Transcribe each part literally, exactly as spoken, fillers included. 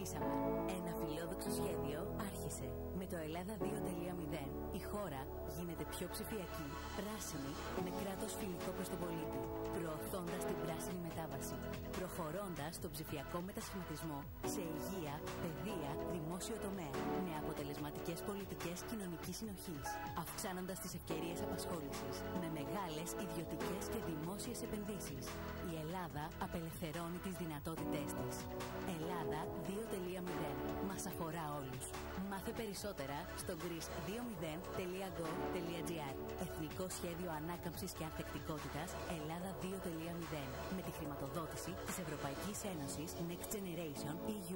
Ξεκινήσαμε. Ένα φιλόδοξο σχέδιο άρχισε. Με το Ελλάδα δύο τελεία μηδέν η χώρα γίνεται πιο ψηφιακή, πράσινη, με κράτος φιλικό προς τον πολίτη, προωθώντας την πράσινη μετάβαση, προχωρώντας τον ψηφιακό μετασχηματισμό σε υγεία, παιδεία, δημόσιο τομέα, με αποτελεσματικές πολιτικές κοινωνικής συνοχής, αυξάνοντας τις ευκαιρίες απασχόλησης, με μεγάλες ιδιωτικές και δημόσιες επενδύσεις. Η Ελλάδα απελευθερώνει τις δυνατότητές της. Ελλάδα δύο τελεία μηδέν. Μας αφορά όλους. Μάθε περισσότερα στο greece δύο μηδέν τελεία gov τελεία gr. Εθνικό Σχέδιο Ανάκαμψης και Ανθεκτικότητας Ελλάδα δύο τελεία μηδέν. Με τη χρηματοδότηση της Ευρωπαϊκής Ένωσης Next Generation ι γιου.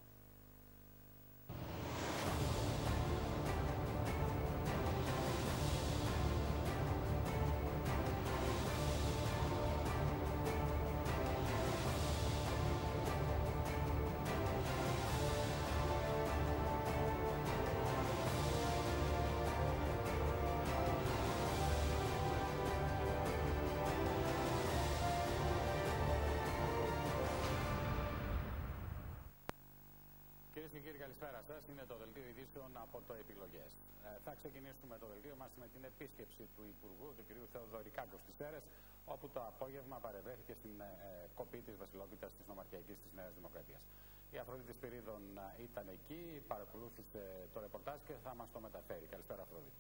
Κυρίες και κύριοι, καλησπέρα σας. Είναι το δελτίο ειδήσεων από το Επιλογές. Ε, θα ξεκινήσουμε το δελτίο μας με την επίσκεψη του Υπουργού, του κ. Θεοδωρικάκου στις Σέρρες, όπου το απόγευμα παρευρέθηκε στην ε, κοπή της βασιλότητας της Νομαρχιακής της Νέας Δημοκρατίας. Η Αφροδίτη Σπυρίδων ήταν εκεί, παρακολούθησε το ρεπορτάζ και θα μας το μεταφέρει. Καλησπέρα, Αφροδίτη.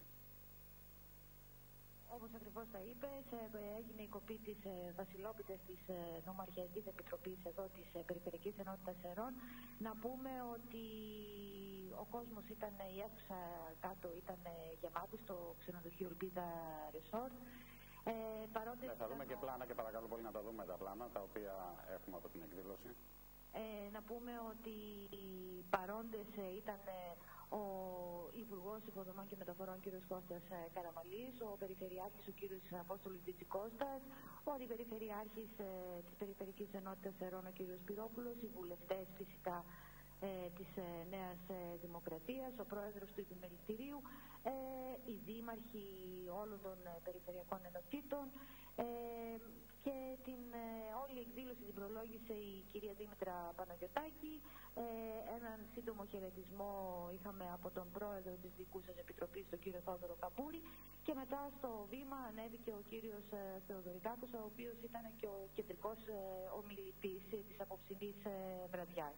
Όπως ακριβώς τα είπες, έγινε η κοπή της βασιλόπιτας της Νομαρχιακής Επιτροπής εδώ της Περιφερειακής Ενότητας Σερών. Να πούμε ότι ο κόσμος ήταν, η αίθουσα κάτω ήταν γεμάτη στο ξενοδοχείο Ελπίδα Resort. Ε, παρόντες ναι, θα δούμε ήταν... και πλάνα και παρακαλώ πολύ να τα δούμε τα πλάνα τα οποία έχουμε από την εκδήλωση. Ε, να πούμε ότι οι παρόντες ήταν ο Υπουργός Υποδομών και Μεταφορών κ. Κώστας Καραμαλής, ο Περιφερειάρχης ο κ. Απόστολος Διτσικώστας, ο Αντιπεριφερειάρχης ε, της Περιφερειακής Ενότητας Σερών ο κ. Σπυρόπουλος, οι βουλευτές φυσικά ε, της ε, Νέας ε, Δημοκρατίας, ο Πρόεδρος του Επιμελητηρίου, ε, οι δήμαρχοι όλων των ε, περιφερειακών ενωτήτων, ε, και την ε, όλη εκδήλωση την προλόγησε η κυρία Δήμητρα Παναγιωτάκη. Ε, έναν σύντομο χαιρετισμό είχαμε από τον πρόεδρο της δικού σας επιτροπής, τον κύριο Θόδωρο Καπούρη, και μετά στο βήμα ανέβηκε ο κύριος ε, Θεοδωρικάκος, ο οποίος ήταν και ο κεντρικός ε, ομιλητής ε, της απόψινής ε, βραδιάς.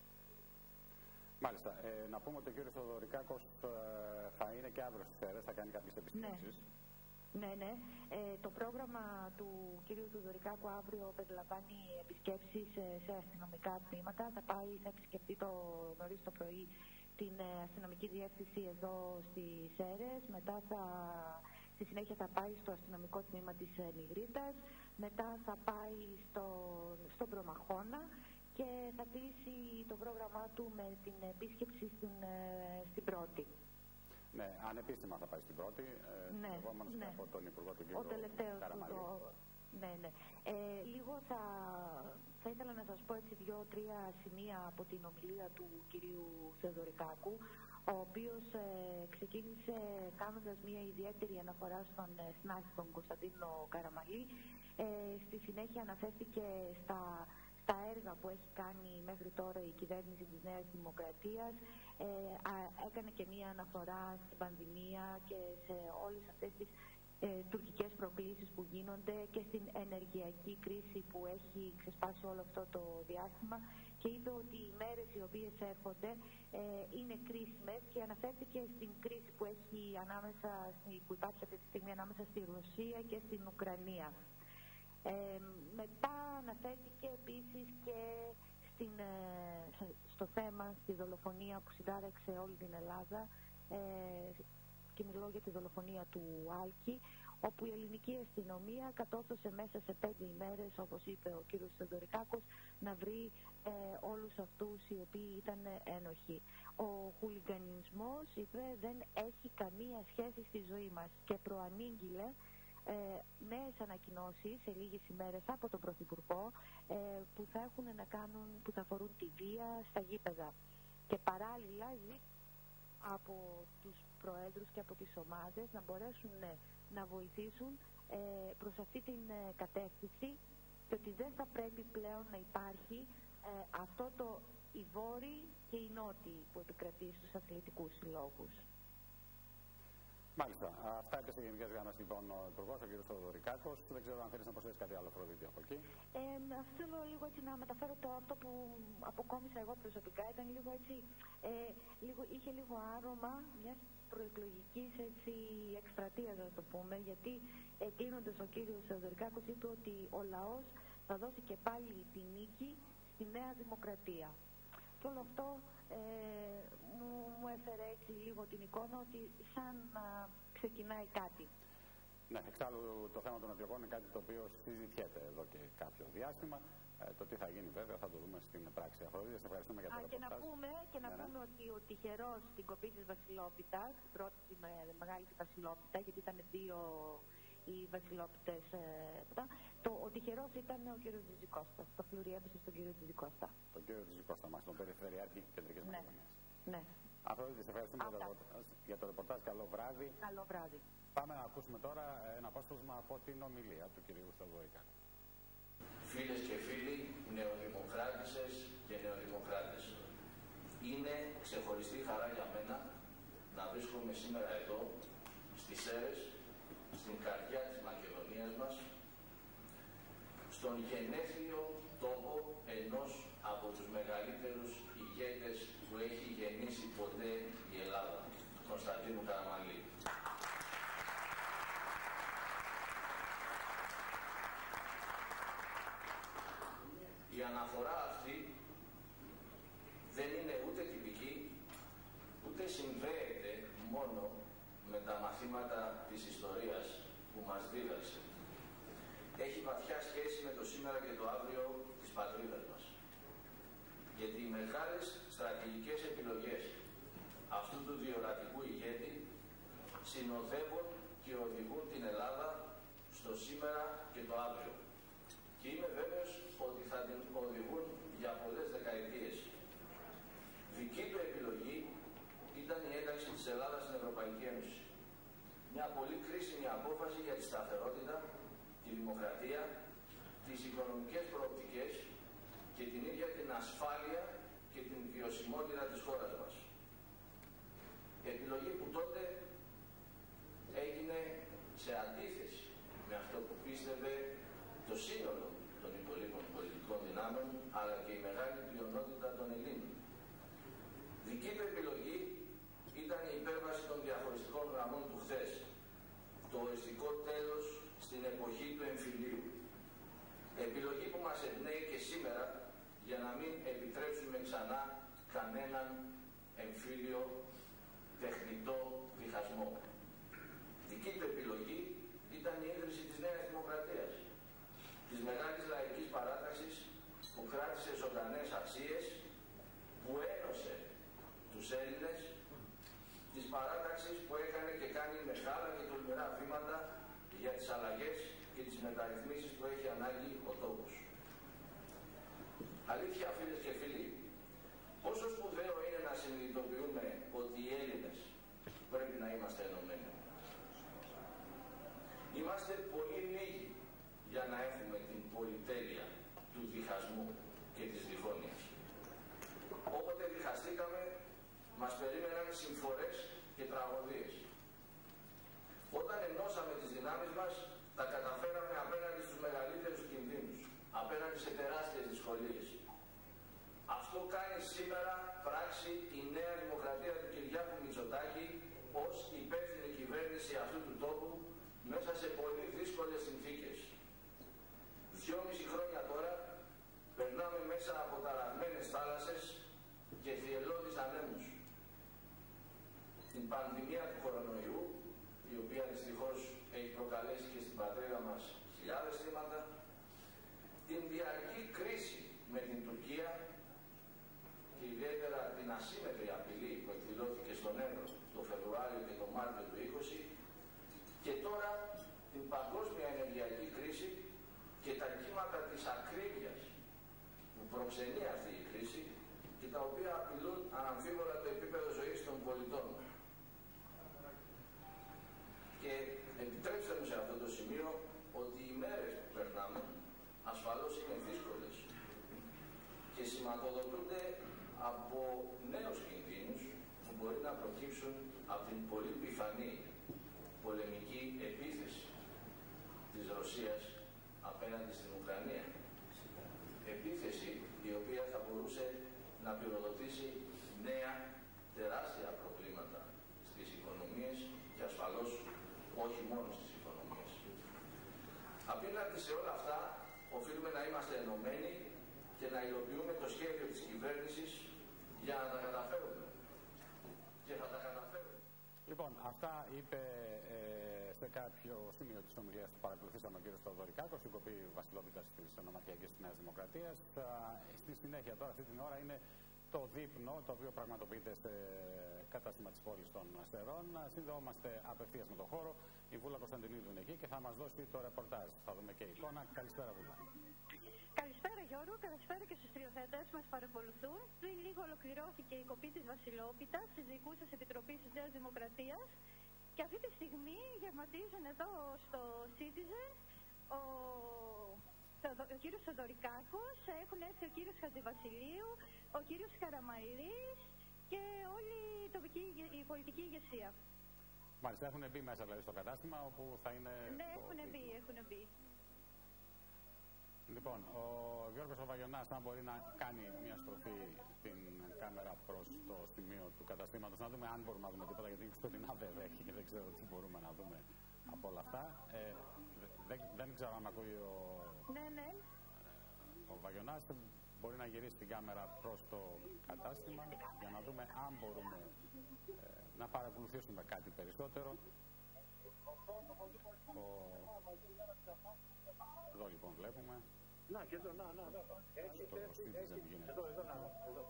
Μάλιστα. Ε, να πούμε ότι ο κύριος Θεοδωρικάκος ε, θα είναι και αύριο στις Σέρρες, θα κάνει κάποιες επισκέψεις. Ναι. Ναι, ναι. Ε, το πρόγραμμα του κ. Θεοδωρικάκου αύριο περιλαμβάνει επισκέψεις σε, σε αστυνομικά τμήματα. Θα πάει, θα επισκεφτεί το νωρίς το πρωί την ε, αστυνομική διεύθυνση εδώ στις Σέρρες. Μετά θα, στη συνέχεια θα πάει στο αστυνομικό τμήμα της ε, Νιγρίτας. Μετά θα πάει στο, στον Προμαχώνα και θα κλείσει το πρόγραμμά του με την επίσκεψη στην, ε, στην Πρώτη. Ναι, ανεπίσημα θα πάει στην Πρώτη, ε, ναι, εγώμενος ναι. από τον Υπουργό του κ. Ο τελευταίος Καραμαλή. το... Ναι, ναι. Ε, λίγο θα, θα ήθελα να σας πω έτσι δύο-τρία σημεία από την ομιλία του κυρίου Θεοδωρικάκου, ο οποίος ε, ξεκίνησε κάνοντας μια ιδιαίτερη αναφορά στον ε, συνάδελφο τον Κωνσταντίνο Καραμαλή. Ε, στη συνέχεια αναφέρθηκε στα τα έργα που έχει κάνει μέχρι τώρα η κυβέρνηση της Νέας Δημοκρατίας, ε, α, έκανε και μία αναφορά στην πανδημία και σε όλες αυτές τις ε, τουρκικές προκλήσεις που γίνονται και στην ενεργειακή κρίση που έχει ξεσπάσει όλο αυτό το διάστημα, και είπε ότι οι μέρες οι οποίες έρχονται ε, είναι κρίσιμες, και αναφέρθηκε στην κρίση που, έχει ανάμεσα, που υπάρχει αυτή τη στιγμή ανάμεσα στη Ρωσία και στην Ουκρανία. Ε, μετά αναφέρθηκε επίσης και στην, ε, στο θέμα, στη δολοφονία που συντάραξε όλη την Ελλάδα, ε, και μιλώ για τη δολοφονία του Άλκη, όπου η ελληνική αστυνομία κατόρθωσε μέσα σε πέντε ημέρες, όπως είπε ο κύριος Θεοδωρικάκος, να βρει ε, όλους αυτούς οι οποίοι ήταν ένοχοι. Ο χουλιγκανισμός, είπε, δεν έχει καμία σχέση στη ζωή μας, και προανήγγειλε Ε, νέες ανακοινώσεις σε λίγες ημέρες από τον Πρωθυπουργό, ε, που θα έχουν να κάνουν, που θα αφορούν τη βία στα γήπεδα, και παράλληλα από τους προέδρους και από τις ομάδες να μπορέσουν ναι, να βοηθήσουν ε, προς αυτή την ε, κατεύθυνση, και ότι δεν θα πρέπει πλέον να υπάρχει ε, αυτό το οι Βόρειοι και οι Νότιοι που επικρατεί στους αθλητικούς συλλόγους. Μάλιστα. Αυτά είπε σε γενικές γραμμές λοιπόν ο Υπουργός, ο κ. Θεοδωρικάκος. Δεν ξέρω αν θέλεις να προσθέσεις κάτι άλλο, Αφροδίτη, από εκεί. Ε, θέλω λίγο έτσι να μεταφέρω το, αυτό που αποκόμισα εγώ προσωπικά. Ήταν λίγο έτσι, ε, λίγο, είχε λίγο άρωμα μιας προεκλογικής εκστρατείας, να το πούμε, γιατί ε, κλείνοντας ο κύριος Θεοδωρικάκος είπε ότι ο λαός θα δώσει και πάλι τη νίκη στη Νέα Δημοκρατία. Και όλο αυτό ε, μου, μου έφερε έτσι λίγο την εικόνα ότι σαν να ξεκινάει κάτι. Ναι, εξάλλου το θέμα των εκλογών είναι κάτι το οποίο συζητιέται εδώ και κάποιο διάστημα. Ε, το τι θα γίνει βέβαια θα το δούμε στην πράξη. Αφροδίτη, σε ευχαριστούμε για το ρεπορτάζ. Και να πούμε, και να ναι, πούμε ναι. ότι ο τυχερός στην κοπή της Βασιλόπιτας, την πρώτη με μεγάλη τη Βασιλόπιτα, γιατί ήταν δύο οι Βασιλόπιτες, ε, το, ο τυχερός ήταν ο κύριος Τζιζικώστα. Το φλουρί έπεσε στον κύριο Τζιζικώστα. Τον κύριο Τζιζικώστα μας, τον Περιφερειάρχη Κεντρικής ναι. Μακεδονίας. Ναι. Αφροδίτη, σε ευχαριστούμε για το, για το ρεπορτάζ. Καλό βράδυ. Καλό βράδυ. Πάμε να ακούσουμε τώρα ένα απόσπασμα από την ομιλία του κυρίου Θεοδωρικάκου. Φίλες και φίλοι, νεοδημοκράτησες και νεοδημοκράτες, είναι ξεχωριστή χαρά για μένα να βρίσκομαι σήμερα εδώ, στις Σέρρες, στην καρδιά της Μακεδονίας μας, στον γενέθλιο τόπο ενός από τους μεγαλύτερους ηγέτες που έχει γεννήσει ποτέ η Ελλάδα, Κωνσταντίνου Καραμανλή. Η αναφορά αυτή δεν είναι ούτε τυπική, ούτε συνδέεται μόνο με τα μαθήματα της ιστορίας που μας δίδαξε. Έχει βαθιά σχέση με το σήμερα και το αύριο της πατρίδας μας. Γιατί οι μεγάλες στρατηγικές επιλογές αυτού του διορατικού ηγέτη συνοδεύουν και οδηγούν την Ελλάδα στο σήμερα και το αύριο. Και είμαι βέβαιος ότι θα την οδηγούν για πολλές δεκαετίες. Δική του επιλογή ήταν η ένταξη της Ελλάδας στην Ευρωπαϊκή Ένωση. Μια πολύ κρίσιμη απόφαση για τη σταθερότητα, τη δημοκρατία, τις οικονομικές προοπτικές και την ίδια την ασφάλεια και την βιωσιμότητα της χώρας μας. Επιλογή που τότε έγινε σε αντίθεση με αυτό που πίστευε το σύνολο των υπολείπων πολιτικών δυνάμεων, αλλά και η μεγάλη πλειονότητα των Ελλήνων. Δική του επιλογή ήταν η υπέρβαση των διαχωριστικών γραμμών του χθες, το οριστικό τέλος στην εποχή του εμφυλίου. Επιλογή που μας εμπνέει και σήμερα για να μην επιτρέψουμε ξανά κανέναν εμφύλιο τεχνητό διχασμό. Δική του επιλογή ήταν η ίδρυση της Νέας Δημοκρατίας, της μεγάλης λαϊκής παράταξης που κράτησε ζωντανές αξίες, που ένωσε τους Έλληνες, της παράταξης που έκανε και κάνει μεγάλα και τολμηρά βήματα για τις αλλαγές και τις μεταρρυθμίσεις που έχει ανάγκη ο τόπος. Αλήθεια, φίλες και φίλοι, πόσο σπουδαίο είναι να συνειδητοποιούμε ότι οι Έλληνες πρέπει να είμαστε ενωμένοι. Είμαστε πολύ λίγοι για να έχουμε την πολυτέλεια του διχασμού και της διχόνοιας. Όποτε διχαστήκαμε, μας περίμεναν συμφορές και τραγωδίες. Όταν ενώσαμε τις δυνάμεις μας, τα καταφέραμε απέναντι στους μεγαλύτερους κινδύνους, απέναντι σε τεράστιες δυσκολίες. Αυτό κάνει σήμερα πράξη η Νέα Δημοκρατία του Κυριάκου Μητσοτάκη ως υπεύθυνη κυβέρνηση αυτού του τόπου μέσα σε πολύ δύσκολες συνθήκες. Δυόμιση χρόνια τώρα περνάμε μέσα από ταραγμένες θάλασσες και θυελλώδεις ανέμους. Την πανδημία του κορονοϊού, η οποία δυστυχώς έχει προκαλέσει και στην πατρίδα μας χιλιάδες θύματα, την διαρκή κρίση με την Τουρκία και ιδιαίτερα την ασύμετρη απειλή που εκδηλώθηκε στον Εύρο το Φεβρουάριο και τον Μάρτιο του είκοσι, και τώρα την παγκόσμια ενεργειακή κρίση και τα κύματα της ακρίβειας που προξενεί αυτή η κρίση και τα οποία απειλούν αναμφίβολα το επίπεδο ζωής των πολιτών. Και επιτρέψτε μου σε αυτό το σημείο ότι οι μέρες που περνάμε ασφαλώς είναι δύσκολες και σηματοδοτούνται προκύψουν από την πολύ πιθανή πολεμική επίθεση της Ρωσίας απέναντι στην Ουκρανία. Επίθεση η οποία θα μπορούσε να πυροδοτήσει νέα τεράστια προβλήματα στις οικονομίες και ασφαλώς όχι μόνο στις οικονομίες. Απέναντι σε όλα αυτά οφείλουμε να είμαστε ενωμένοι και να υλοποιούμε το σχέδιο της κυβέρνησης για να τα καταφέρουμε. Και θα τα καταφέρουμε. Λοιπόν, αυτά είπε ε, σε κάποιο σημείο της ομιλίας που παρακολουθήσαμε ο κ. Θεοδωρικάκος, η κοπή βασιλόπιτας της Νομαρχιακής της Νέας Δημοκρατίας. Στη συνέχεια τώρα αυτή την ώρα είναι το δείπνο, το οποίο πραγματοποιείται σε κατάστημα της πόλης των Σερών. Συνδεόμαστε απευθείας με τον χώρο. Η Βούλα Κωνσταντινίδου είναι εκεί και θα μας δώσει το ρεπορτάζ. Θα δούμε και εικόνα. Καλησπέρα, Βούλα. Καλησπέρα Γιώργο, καλησπέρα και στους τριοθέτες που μας παρακολουθούν. Πριν λίγο ολοκληρώθηκε η κοπή της Βασιλόπιτας της Διοικούσας Επιτροπής της Νέας Δημοκρατίας και αυτή τη στιγμή γευματίζουν εδώ στο Citizen ο, ο κύριος Θεοδωρικάκος, έχουν έρθει ο κύριος Χατζηβασιλείου, ο κύριος Καραμαλής και όλη η τοπική η πολιτική ηγεσία. Μάλιστα, έχουν μπει μέσα δηλαδή στο κατάστημα όπου θα είναι... Ναι, έχουν μπει, έχουν μπει. Λοιπόν, ο Γιώργος ο Βαγιονάς, αν μπορεί να κάνει μια στροφή την κάμερα προς το σημείο του καταστήματος, να δούμε αν μπορούμε να δούμε τίποτα, γιατί σκοτεινά βέβαια έχει και δεν ξέρω τι μπορούμε να δούμε από όλα αυτά. Ε, δεν, δεν ξέρω αν ακούει ο, ναι, ναι. ο Βαγιονάς. Μπορεί να γυρίσει την κάμερα προς το κατάστημα για να δούμε αν μπορούμε ε, να παρακολουθήσουμε κάτι περισσότερο. Ο... Εδώ λοιπόν βλέπουμε. Να, και εδώ, να, να, να. Έχει, το Citizen γίνεται. Εδώ, εδώ, να, εδώ.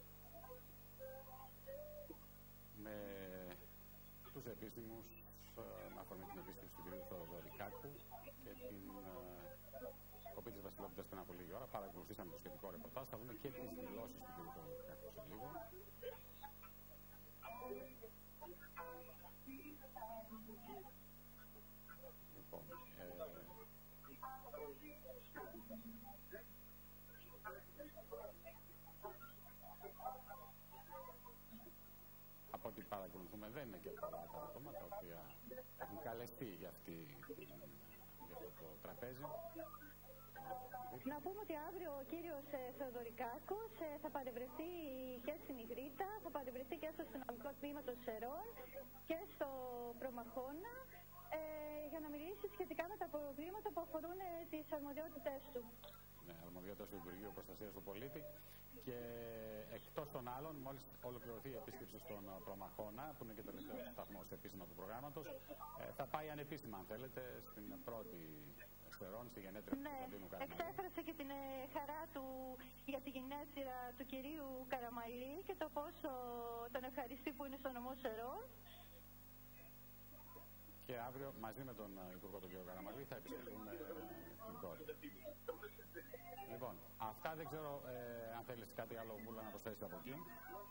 Με τους επίσημους, με αφορμή την επίσκεψη του κ. Θεοδωρικάκου και την κοπή της Βασιλόπιτας πριν από λίγη ώρα, παρακολουθήσαμε το σχετικό ρεπορτάζ. Θα δούμε και τις δηλώσεις του κ. Θεοδωρικάκου σε λίγο. Λοιπόν, ε, από ό,τι παρακολουθούμε δεν είναι και πολλά τα άτομα τα οποία έχουν καλεστεί για, αυτή, για αυτό το τραπέζι. Να πούμε ότι αύριο ο κύριος Θεοδωρικάκος θα παρευρεθεί και στην Ιγρήτα, θα παρευρεθεί και στο αστυνομικό τμήμα των Σερών και στο Προμαχώνα ε, για να μιλήσει σχετικά με τα προβλήματα που αφορούν ε, τις αρμοδιότητες του. Ναι, αρμοδιότητες του Υπουργείου Προστασίας του Πολίτη. Και εκτός των άλλων, μόλις ολοκληρωθεί η επίσκεψη στον Προμαχώνα, που είναι και το τελευταίο σταθμός επίσημα του προγράμματος, ε, θα πάει ανεπίσημα, αν θέλετε, στην πρώτη Σερών, στη γενέτρια του Κωνσταντίνου Καραμαλή. Εξέφρασε και την ε, χαρά του για τη γενέτρια του κυρίου Καραμαλή και το πόσο τον ευχαριστεί που είναι στο νομό Σερών. Και αύριο μαζί με τον Υπουργό τον κύριο Καραμαλή θα επισκεφθούν ε, την κόρη. Λοιπόν, αυτά δεν ξέρω ε, αν θέλεις κάτι άλλο, Βούλα, να προσθέσεις από εκεί.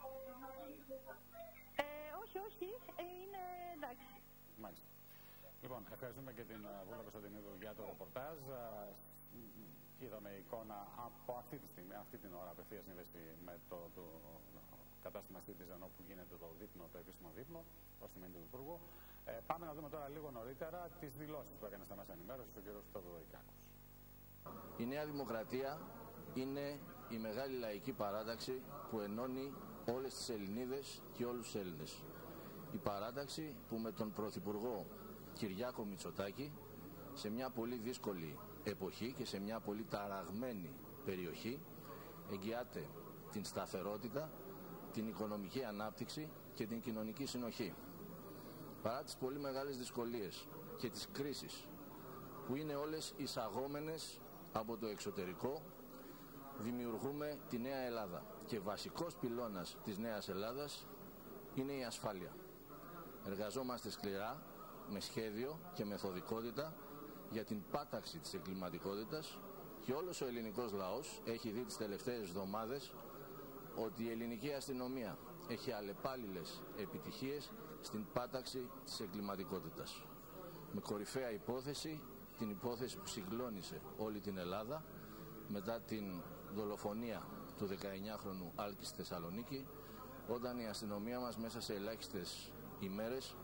Ε, όχι, όχι, ε, είναι εντάξει. Μάλιστα. Λοιπόν, ευχαριστούμε και την Βούλα Κωνσταντινίδου για το ρεπορτάζ. Είδαμε εικόνα από αυτή τη στιγμή, αυτή την ώρα απευθείας σύνδεση με το, το, το κατάστημα Citizen όπου γίνεται το δείπνο, το επίσημο δείπνο, ως σημαίνει του Υπουργού. Ε, πάμε να δούμε τώρα λίγο νωρίτερα τις δηλώσεις που έκανε στα μέσα ενημέρωσης ο κ. Θεοδωρικάκος. Η Νέα Δημοκρατία είναι η μεγάλη λαϊκή παράταξη που ενώνει όλες τις Ελληνίδες και όλους τους Έλληνες. Η παράταξη που με τον Πρωθυπουργό Κυριάκο Μητσοτάκη σε μια πολύ δύσκολη εποχή και σε μια πολύ ταραγμένη περιοχή εγγυάται την σταθερότητα, την οικονομική ανάπτυξη και την κοινωνική συνοχή. Παρά τις πολύ μεγάλες δυσκολίες και τις κρίσεις που είναι όλες εισαγόμενες από το εξωτερικό, δημιουργούμε τη Νέα Ελλάδα και βασικός πυλώνας της Νέας Ελλάδας είναι η ασφάλεια. Εργαζόμαστε σκληρά, με σχέδιο και μεθοδικότητα για την πάταξη της εγκληματικότητας και όλος ο ελληνικός λαός έχει δει τις τελευταίες εβδομάδες ότι η ελληνική αστυνομία έχει αλλεπάλληλες επιτυχίες στην πάταξη της εγκληματικότητας. Με κορυφαία υπόθεση την υπόθεση που συγκλώνησε όλη την Ελλάδα μετά την δολοφονία του δεκαεννιάχρονου Άλκη στη Θεσσαλονίκη όταν η αστυνομία μας μέσα σε ελάχιστες ημέρες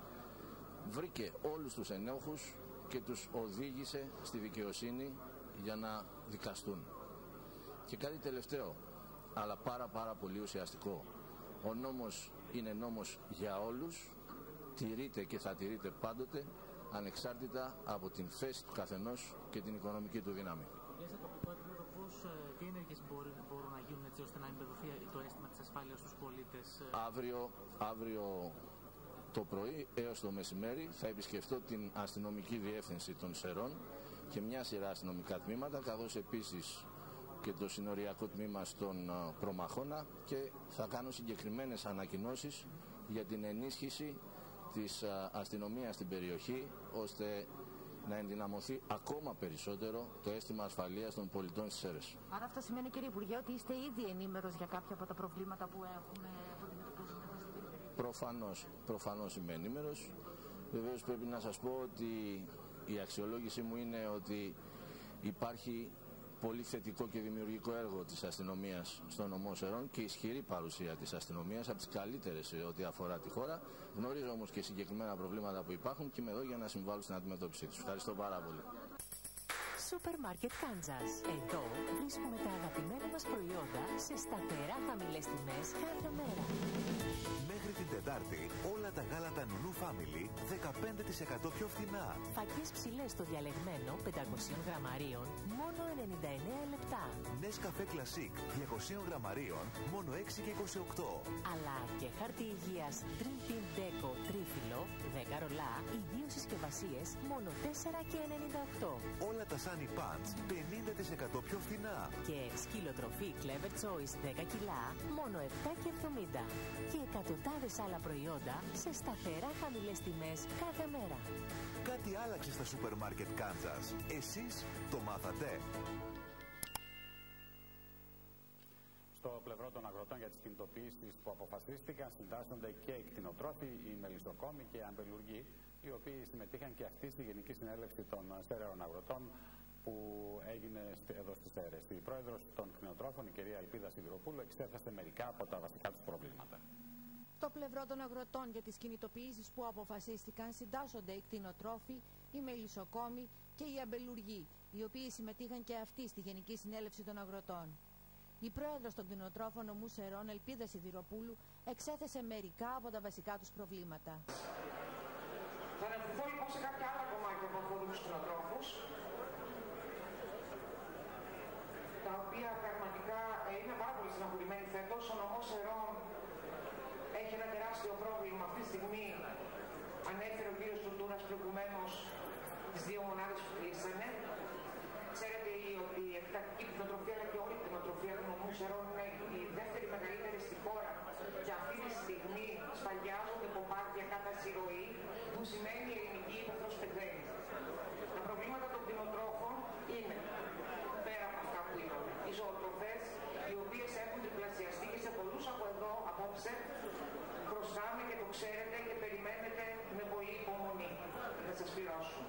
βρήκε όλους τους ενόχους και τους οδήγησε στη δικαιοσύνη για να δικαστούν. Και κάτι τελευταίο, αλλά πάρα πάρα πολύ ουσιαστικό. Ο νόμος είναι νόμος για όλους, τηρείται και θα τηρείται πάντοτε, ανεξάρτητα από την θέση του καθενός και την οικονομική του δύναμη. Σε τοπικό επίπεδο, πώς, τι ενέργειες μπορούν, μπορούν να γίνουν έτσι ώστε να εμπεδοθεί το αίσθημα της ασφάλειας στους πολίτες? Αύριο, αύριο το πρωί έως το μεσημέρι θα επισκεφτώ την αστυνομική διεύθυνση των Σερών και μια σειρά αστυνομικά τμήματα, καθώς επίσης και το συνοριακό τμήμα στον Προμαχώνα, και θα κάνω συγκεκριμένες ανακοινώσεις για την ενίσχυση της αστυνομίας στην περιοχή, ώστε να ενδυναμωθεί ακόμα περισσότερο το αίσθημα ασφαλείας των πολιτών στις Σέρρες. Άρα αυτό σημαίνει, κύριε Υπουργέ, ότι είστε ήδη ενήμερος για κάποια από τα προβλήματα που έχουμε αντιμετωπίσει εδώ στην περιοχή? Προφανώς, προφανώς είμαι ενήμερος. Βεβαίως πρέπει να σας πω ότι η αξιολόγησή μου είναι ότι υπάρχει πολύ θετικό και δημιουργικό έργο της αστυνομίας στον νομό Σερών και ισχυρή παρουσία της αστυνομίας, από τις καλύτερες σε ό,τι αφορά τη χώρα. Γνωρίζω όμως και συγκεκριμένα προβλήματα που υπάρχουν και είμαι εδώ για να συμβάλλω στην αντιμετώπιση τους. Ευχαριστώ πάρα πολύ. Σούπερ Μάρκετ Κάντζας. Εδώ βρίσκουμε τα αγαπημένα μας προϊόντα σε σταθερά χαμηλές τιμές κάθε μέρα. Μέχρι την Τετάρτη όλα τα γάλατα Νουνού Family δεκαπέντε τοις εκατό πιο φθηνά. Φακές ψηλές στο διαλεγμένο πεντακόσια γραμμαρίων μόνο ενενήντα εννέα λεπτά. Νεσκαφέ Classic διακόσια γραμμαρίων μόνο έξι και είκοσι οκτώ. Αλλά και χαρτί υγείας Dream Team Deco τρίφυλλο δέκα ρολά, οι δύο συσκευασίες μόνο τέσσερα και ενενήντα οκτώ. Όλα τα Sunny Pants πενήντα τοις εκατό πιο φθηνά. Και σκυλοτροφή Clever Choice δέκα κιλά μόνο επτά και εβδομήντα. Και εκατοντάδες άλλα προϊόντα σε σταθερά χαμηλές τιμές κάθε μέρα. Κάτι άλλαξε στα σούπερ μάρκετ Κάντζας. Εσείς το μάθατε? Στο πλευρό των αγροτών για τις κινητοποιήσεις που αποφασίστηκαν συντάσσονται και οι κτηνοτρόφοι, οι μελισσοκόμοι και οι αμπελουργοί, οι οποίοι συμμετείχαν και αυτοί στη Γενική Συνέλευση των Σέρρεων Αγροτών που έγινε εδώ στις Σέρρες. Η πρόεδρος των κτηνοτρόφων, η κυρία Ελπίδα Σιδηροπούλου, εξέθεσε μερικά από τα βασικά τους προβλήματα. Στο πλευρό των αγροτών για τις κινητοποιήσεις που αποφασίστηκαν συντάσσονται οι κτηνοτρόφοι, οι μελισσοκόμοι και οι αμπελουργοί, οι οποίοι συμμετείχαν και αυτοί στη Γενική Συνέλευση των Αγροτών. Η πρόεδρος των κτηνοτρόφων νομού Σερών, Ελπίδα Σιδηροπούλου, εξέθεσε μερικά από τα βασικά τους προβλήματα. Θα αναφερθώ λοιπόν σε κάποια άλλα κομμάτια που αφορούν τους κτηνοτρόφους, τα οποία πραγματικά είναι πάρα πολύ στεναχωρημένοι φέτος. Ο νομός Σερών έχει ένα τεράστιο πρόβλημα αυτή τη στιγμή. Ανέφερε ο κύριος Τουρτούρας προηγουμένως τις δύο μονάδες που κλείσανε. Ξέρετε ότι η εκτακτική κτηνοτροφία αλλά και όλη η κτηνοτροφία του νομού Σερών είναι η δεύτερη μεγαλύτερη στη χώρα και αυτή τη στιγμή σφαλιάζονται κομμάτια κατά συρροή, που σημαίνει η ελληνική ύπεθρος πεθαίνει. Τα προβλήματα των κτηνοτρόφων είναι, πέρα από αυτά που είπαμε, οι ζωοτροφές, οι οποίες έχουν διπλασιαστεί και σε πολλούς από εδώ απόψε χρωστάμε και το ξέρετε και περιμένετε με πολύ υπομονή να σας πληρώσουν.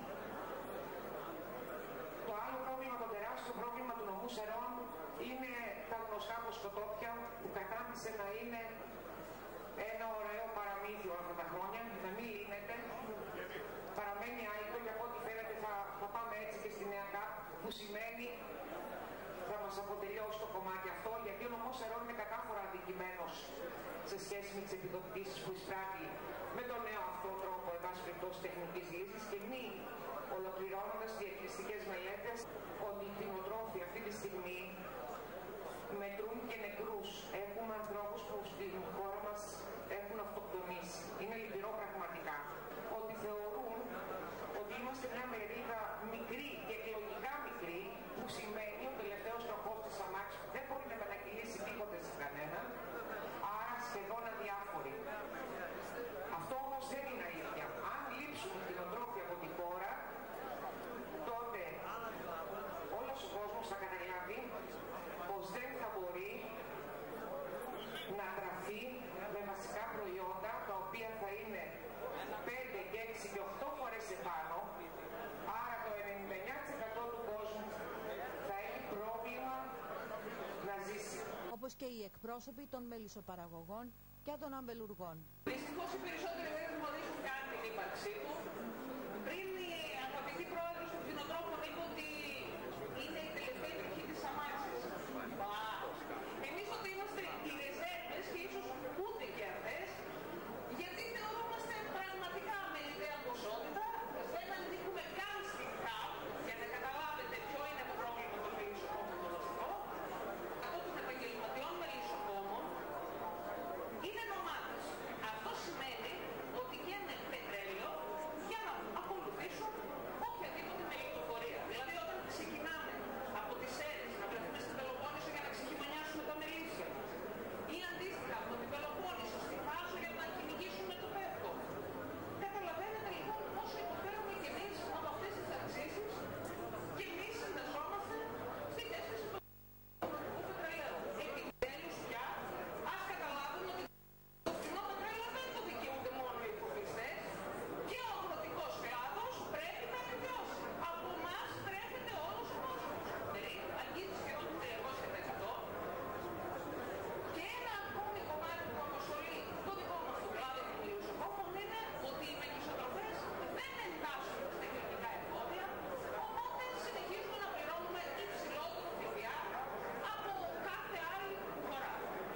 Το άλλο πρόβλημα, το τεράστιο πρόβλημα του νομού Σερών είναι τα γνωστά ποσκοτόπια που κατάντησε να είναι ένα ωραίο παραμύθι όλα αυτά τα χρόνια, να μην λύνεται. Παραμένει άϊκο και από ό,τι φαίνεται θα, θα πάμε έτσι και στη Νέα ΚΑΠ, που σημαίνει θα μας αποτελειώσει το κομμάτι αυτό, γιατί ο νομός Σερών είναι κατάφορα αδικημένος σε σχέση με τις επιδοτήσεις που εισπράττει με τον νέο αυτό τρόπο, εν πάση περιπτώσει, τεχνικής λύσης, και μη ολοκληρώνοντας διεκκληστικές μελέτες ότι οι κτηνοτρόφοι αυτή τη στιγμή μετρούν και νεκρούς. Έχουμε ανθρώπους που στην χώρα μας έχουν αυτοκτονήσει. Είναι λυπηρό πραγματικά. Ότι θεωρούν ότι είμαστε μια μερίδα μικρή και εκλογικά μικρή, που σημαίνει ο τελευταίος τροχός της αμάξης που δεν μπορεί να μετακυλήσει τίποτε σε κανέναν, άρα σχεδόν αδιάφοροι. Αυτό όμως δεν είναι αλήθεια. Αν λείψουν οι κτηνοτρόφοι από τη χώρα, τότε όλος ο κόσμος θα καταλάβει πως δεν θα μπορεί να τραφεί με βασικά προϊόντα τα οποία θα είναι πέντε και έξι και οκτώ φορές επάνω, άρα το ενενήντα εννέα τοις εκατό του κόσμου θα έχει πρόβλημα να ζήσει. Όπως και οι εκπρόσωποι των μελισσοπαραγωγών και των αμπελουργών. Δυστυχώς οι περισσότεροι δεν γνωρίζουν καν την ύπαρξή του. Πριν η αγαπητή πρόεδρος των κτηνοτρόφων είπε ότι είναι η τελευταία εποχή της αμάξης. Εμείς ότι είμαστε οι ρεζέρβες και ίσως ούτε και αυτές, γιατί θεωρούμαστε πραγματικά με ιδέα ποσότητα, δεν ανήκουμε καν στην ΚΑΠ, για να καταλάβετε ποιο είναι το πρόβλημα των μελισσοκόμων των οδικών. Αυτό των επαγγελματιών μελισσοκόμων είναι νομάδες. Αυτό σημαίνει ότι καίνε πετρέλαιο για να ακολουθήσουν οποιαδήποτε μελισσοφορία. Δηλαδή όταν ξεκινάμε από τις Σέρρες να βρεθούμε στην Πελοπόννησο για να ξεχειμωνιάσουμε τα μελίσια ή αντίστοιχα από την Πελοπόννησο στη Θάσο για να κυνηγήσουμε το πεύκο. Καταλαβαίνετε λοιπόν πόσο υποφέρουμε κι εμείς από αυτές τις αυξήσεις και εμείς συνδεσόμαστε στη θέσπιση του αγροτικού πετρελαίου. Επιτέλους πια ας καταλάβουν ότι το φθηνό πετρέλαιο δεν το δικαιούνται μόνο οι υποφιστές και ο αγροτικός κλάδος πρέπει να επιβιώσει. Από εμάς τρέφεται όλος ο κόσμος. Δηλαδή αγγίζει σχεδόν το τριακόσια τοις εκατό και ένα ακόμη κομμάτι που απασχολεί το δικό μας το κλάδο των μελισσοκόμων είναι ότι οι μελισσοτροφές δεν εντάσσονται στα κοινωνικά εφόδια, οπότε συνεχίζουμε να πληρώνουμε υψηλότερο ΦΠΑ από κάθε άλλη χώρα.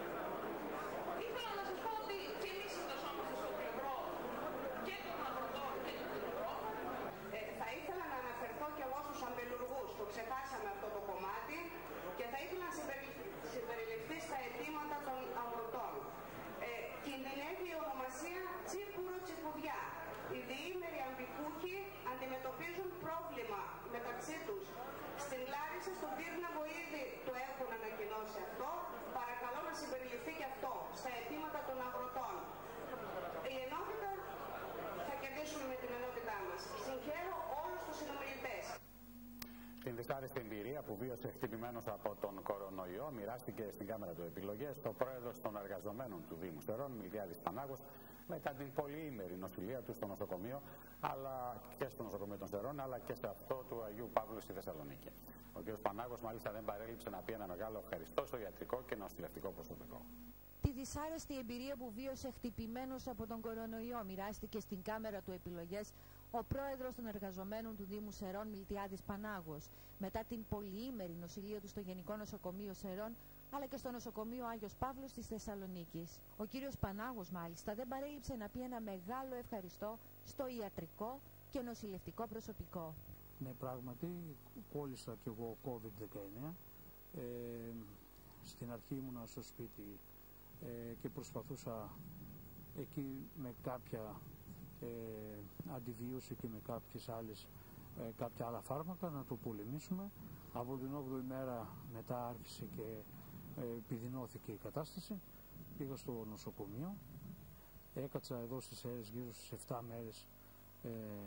Ήθελα να σας πω ότι και εμείς συνδεσόμαστε στο πλευρό και των αγροτών και των κτηνοτρόφων. Ε, θα ήθελα να αναφερθώ κι εγώ στους αμπελουργούς, το ξεχάσαμε αυτό το κομμάτι και θα ήθελα να συμπεριληφθεί, συμπεριληφθεί στα αιτήματα των αγροτών. Ε, κινδυνεύει η ονομασία τσίπουρο τσιπουδιά. Οι διήμεροι αμπικούχοι αντιμετωπίζουν πρόβλημα μεταξύ τους. Στην Λάρισα, στον Τύρναβο ήδη το έχουν ανακοινώσει αυτό. Παρακαλώ να συμπεριληφθεί και αυτό στα αιτήματα των αγροτών. Η ενότητα θα κερδίσουμε με την ενότητά μας. Συγχαίρω όλους τους συνομιλητές. Την δυσάρεστη εμπειρία που βίωσε χτυπημένος από τον κορονοϊό μοιράστηκε στην κάμερα του επιλογές ο πρόεδρος των εργαζομένων του Δήμου Σερών, Μιλτιάδης Πανάγος, μετά την πολυήμερη νοσηλεία του στο νοσοκομείο, αλλά και στο νοσοκομείο των Σερών, αλλά και σε αυτό του Αγίου Παύλου στη Θεσσαλονίκη. Ο κ. Πανάγος μάλιστα δεν παρέλειψε να πει ένα μεγάλο ευχαριστώ στο ιατρικό και νοσηλευτικό προσωπικό. Τη δυσάρεστη εμπειρία που βίωσε χτυπημένος από τον κορονοϊό μοιράστηκε στην κάμερα του επιλογές ο πρόεδρος των εργαζομένων του Δήμου Σερών, Μιλτιάδης Πανάγος, μετά την πολυήμερη νοσηλεία του στο Γενικό Νοσοκομείο Σερών, αλλά και στο Νοσοκομείο Άγιος Παύλος της Θεσσαλονίκης. Ο κύριος Πανάγος μάλιστα δεν παρέλειψε να πει ένα μεγάλο ευχαριστώ στο ιατρικό και νοσηλευτικό προσωπικό. Ναι, πράγματι κόλλησα κι εγώ κόβιντ δεκαεννιά. Ε, στην αρχή ήμουνα στο σπίτι ε, και προσπαθούσα εκεί με κάποια ε, αντιβίωση και με κάποιες άλλες, ε, κάποια άλλα φάρμακα να το πολεμήσουμε. Από την όγδοη μέρα μετά άρχισε και ε, επιδεινώθηκε η κατάσταση. Πήγα στο νοσοκομείο, έκατσα εδώ στις Σέρρες γύρω στις επτά μέρες. Ε,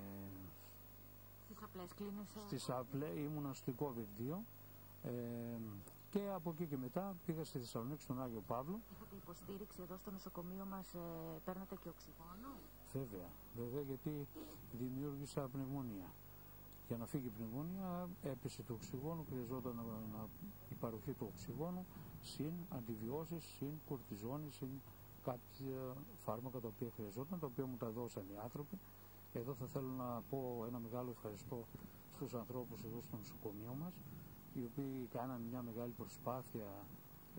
στις απλές κλίνες. Στις απλές, ήμουνα στην κόβιντ δύο. Ε, και από εκεί και μετά πήγα στη Θεσσαλονίκη στον Άγιο Παύλο. Είχατε υποστήριξη εδώ στο νοσοκομείο μας, ε, παίρνατε και οξυγόνο? Βέβαια, βέβαια, γιατί δημιούργησα πνευμονία. Για να φύγει η πνευμονία έπεσε το οξυγόνο, χρειαζόταν να, να, η παροχή του οξυγόνου, συν αντιβιώσεις, συν κορτιζόνη, συν κάποια φάρμακα τα οποία χρειαζόταν, τα οποία μου τα δώσαν οι άνθρωποι. Εδώ θα θέλω να πω ένα μεγάλο ευχαριστώ στους ανθρώπους εδώ στο νοσοκομείο μας, οι οποίοι κάναν μια μεγάλη προσπάθεια ε,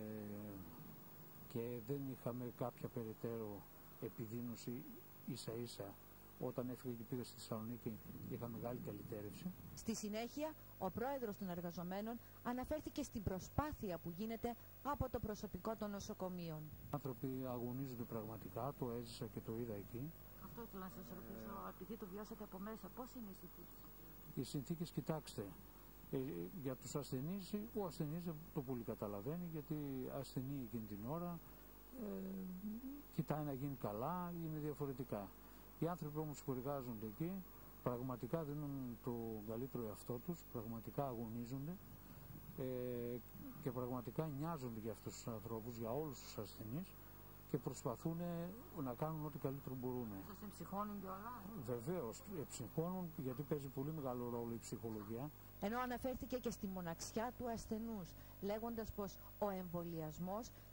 και δεν είχαμε κάποια περαιτέρω επιδείνωση. Ίσα ίσα όταν έφυγε και πήγα στη Θεσσαλονίκη είχα μεγάλη καλυτέρευση. Στη συνέχεια ο πρόεδρος των εργαζομένων αναφέρθηκε στην προσπάθεια που γίνεται από το προσωπικό των νοσοκομείων. Οι άνθρωποι αγωνίζονται πραγματικά, το έζησα και το είδα εκεί. Αυτό ήθελα να σας ρωτήσω, ε... επειδή το βιώσατε από μέσα, πώς είναι οι συνθήκες? Οι συνθήκες, κοιτάξτε, ε, για τους ασθενείς, ο ασθενής το πολύ καταλαβαίνει, γιατί ασθενεί εκείνη την ώρα, ε, κοιτάει να γίνει καλά, είναι διαφορετικά. Οι άνθρωποι όμως που εργάζονται εκεί πραγματικά δίνουν το καλύτερο εαυτό τους, πραγματικά αγωνίζονται ε, και πραγματικά νοιάζονται για αυτούς τους ανθρώπους, για όλους τους ασθενείς, και προσπαθούν να κάνουν ό,τι καλύτερο μπορούν. Σας εμψυχώνουν και όλα? Βεβαίως, εμψυχώνουν, γιατί παίζει πολύ μεγάλο ρόλο η ψυχολογία. Ενώ αναφέρθηκε και στη μοναξιά του ασθενούς, λέγοντας πως ο εμβολιασμός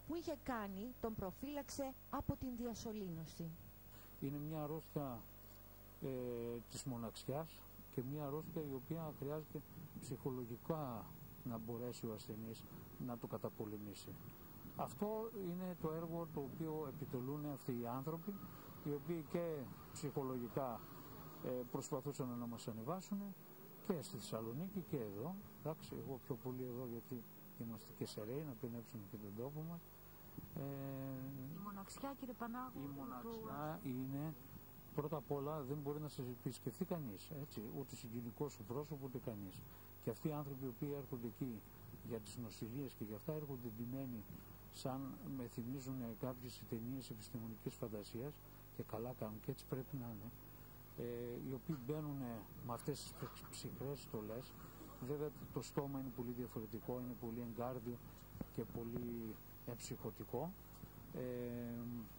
που είχε κάνει τον προφύλαξε από την διασωλήνωση. Είναι μια αρρώστια ε, της μοναξιάς και μια αρρώστια η οποία χρειάζεται ψυχολογικά να μπορέσει ο ασθενής να το καταπολεμήσει. Αυτό είναι το έργο το οποίο επιτελούν αυτοί οι άνθρωποι, οι οποίοι και ψυχολογικά ε, προσπαθούσαν να μας ανεβάσουν και στη Θεσσαλονίκη και εδώ. Εντάξει, εγώ πιο πολύ εδώ γιατί είμαστε και σεραίοι, να πινέψουμε και τον τόπο μας. Ε, η μοναξιά, κύριε Πανάγου, η μοναξιά του... είναι, πρώτα απ' όλα δεν μπορεί να σας επισκεφθεί κανείς, έτσι, ούτε συγγενικό σου πρόσωπο, ούτε κανείς. Και αυτοί οι άνθρωποι οι οποίοι έρχονται εκεί για τις νοσηλίες και για αυτά έρχονται ντυμένοι σαν με θυμίζουν κάποιες ταινίες επιστημονικής φαντασίας και καλά κάνουν και έτσι πρέπει να είναι, ε, οι οποίοι μπαίνουν με αυτές τις ψυχρές στολές. Βέβαια το στόμα είναι πολύ διαφορετικό, είναι πολύ εγκάρδιο και πολύ εψυχωτικό. Ε,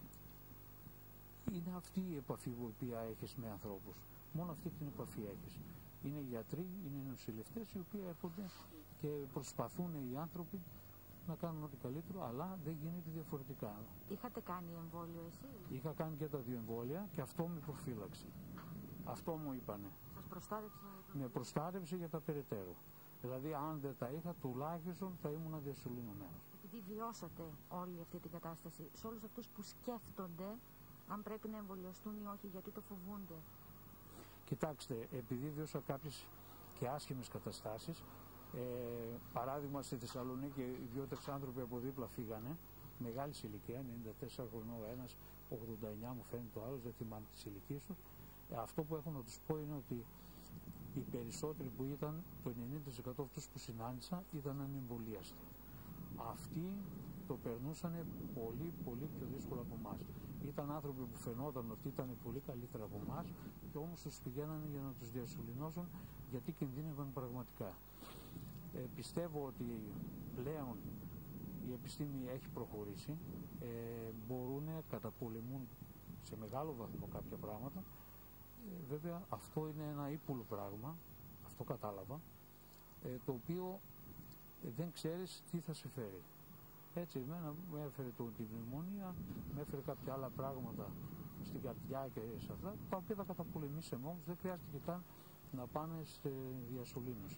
είναι αυτή η επαφή που οποία έχεις με ανθρώπους. Μόνο αυτή την επαφή έχεις. Είναι γιατροί, είναι νοσηλευτές οι οποίοι έρχονται και προσπαθούν οι άνθρωποι να κάνουν ό,τι καλύτερο, αλλά δεν γίνεται διαφορετικά. Είχατε κάνει εμβόλιο εσείς? Είχα κάνει και τα δύο εμβόλια και αυτό με προφύλαξε. Αυτό μου είπανε. Σας προστάτευσε? Με προστάτευσε για τα περαιτέρω. Δηλαδή αν δεν τα είχα τουλάχιστον θα ήμουν διασωληνωμένος. Επειδή βιώσατε όλη αυτή την κατάσταση, σε όλους αυτούς που σκέφτονται αν πρέπει να εμβολιαστούν ή όχι, γιατί το φοβούνται? Κοιτάξτε, επειδή βίωσα κάποιες και άσχημες καταστάσεις, ε, παράδειγμα στη Θεσσαλονίκη δύο-τρεις άνθρωποι από δίπλα φύγανε, μεγάλης ηλικία, ενενήντα τέσσερα χρονών ο ένας, ογδόντα εννιά μου φαίνεται ο άλλος, δεν θυμάμαι τις ηλικίες τους. Ε, αυτό που έχω να τους πω είναι ότι οι περισσότεροι που ήταν, το ενενήντα τοις εκατό αυτούς που συνάντησα, ήταν ανεμβολίαστοι. Αυτοί το περνούσαν πολύ πολύ πιο δύσκολα από εμάς. Ήταν άνθρωποι που φαινόταν ότι ήταν πολύ καλύτερα από εμάς και όμως τους πηγαίνανε για να τους διασωληνώσουν γιατί κινδύνευαν πραγματικά. Ε, πιστεύω ότι πλέον η επιστήμη έχει προχωρήσει, ε, μπορούν, καταπολεμούν σε μεγάλο βαθμό κάποια πράγματα. Ε, βέβαια αυτό είναι ένα ύπουλο πράγμα, αυτό κατάλαβα, ε, το οποίο ε, δεν ξέρεις τι θα σε φέρει. Έτσι, εμένα με έφερε το, την πνευμονία, με έφερε κάποια άλλα πράγματα στην καρδιά και σε αυτά, τα οποία τα καταπολεμήσαμε, όμως δεν χρειάζεται καν να πάμε στη διασωλήνωση.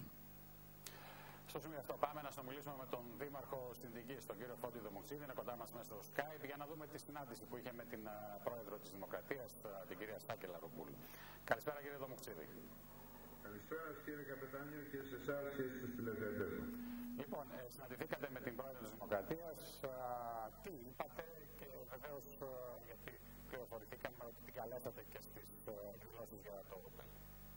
Στο σημείο αυτό πάμε να συνομιλήσουμε με τον Δήμαρχο Συνδικής, τον κύριο Φώτη Δομοξίδη, είναι κοντά μας μέσα στο Skype, για να δούμε τη συνάντηση που είχε με την uh, πρόεδρο της Δημοκρατίας, uh, την κυρία Στάκη Λαροπούλου. Καλησπέρα κύριε Δομοξίδη. Καλησπέρα κύριε Καπετάνιο και σε εσάς και στους τηλεθεατές μας. Λοιπόν, ε, συναντηθήκατε με την πρόεδρο της Δημοκρατίας, uh, τι είπατε και βεβαίως uh, γιατί πληροφορηθήκαμε ότι την καλέσατε και στις εκδηλώσεις uh, για το Open.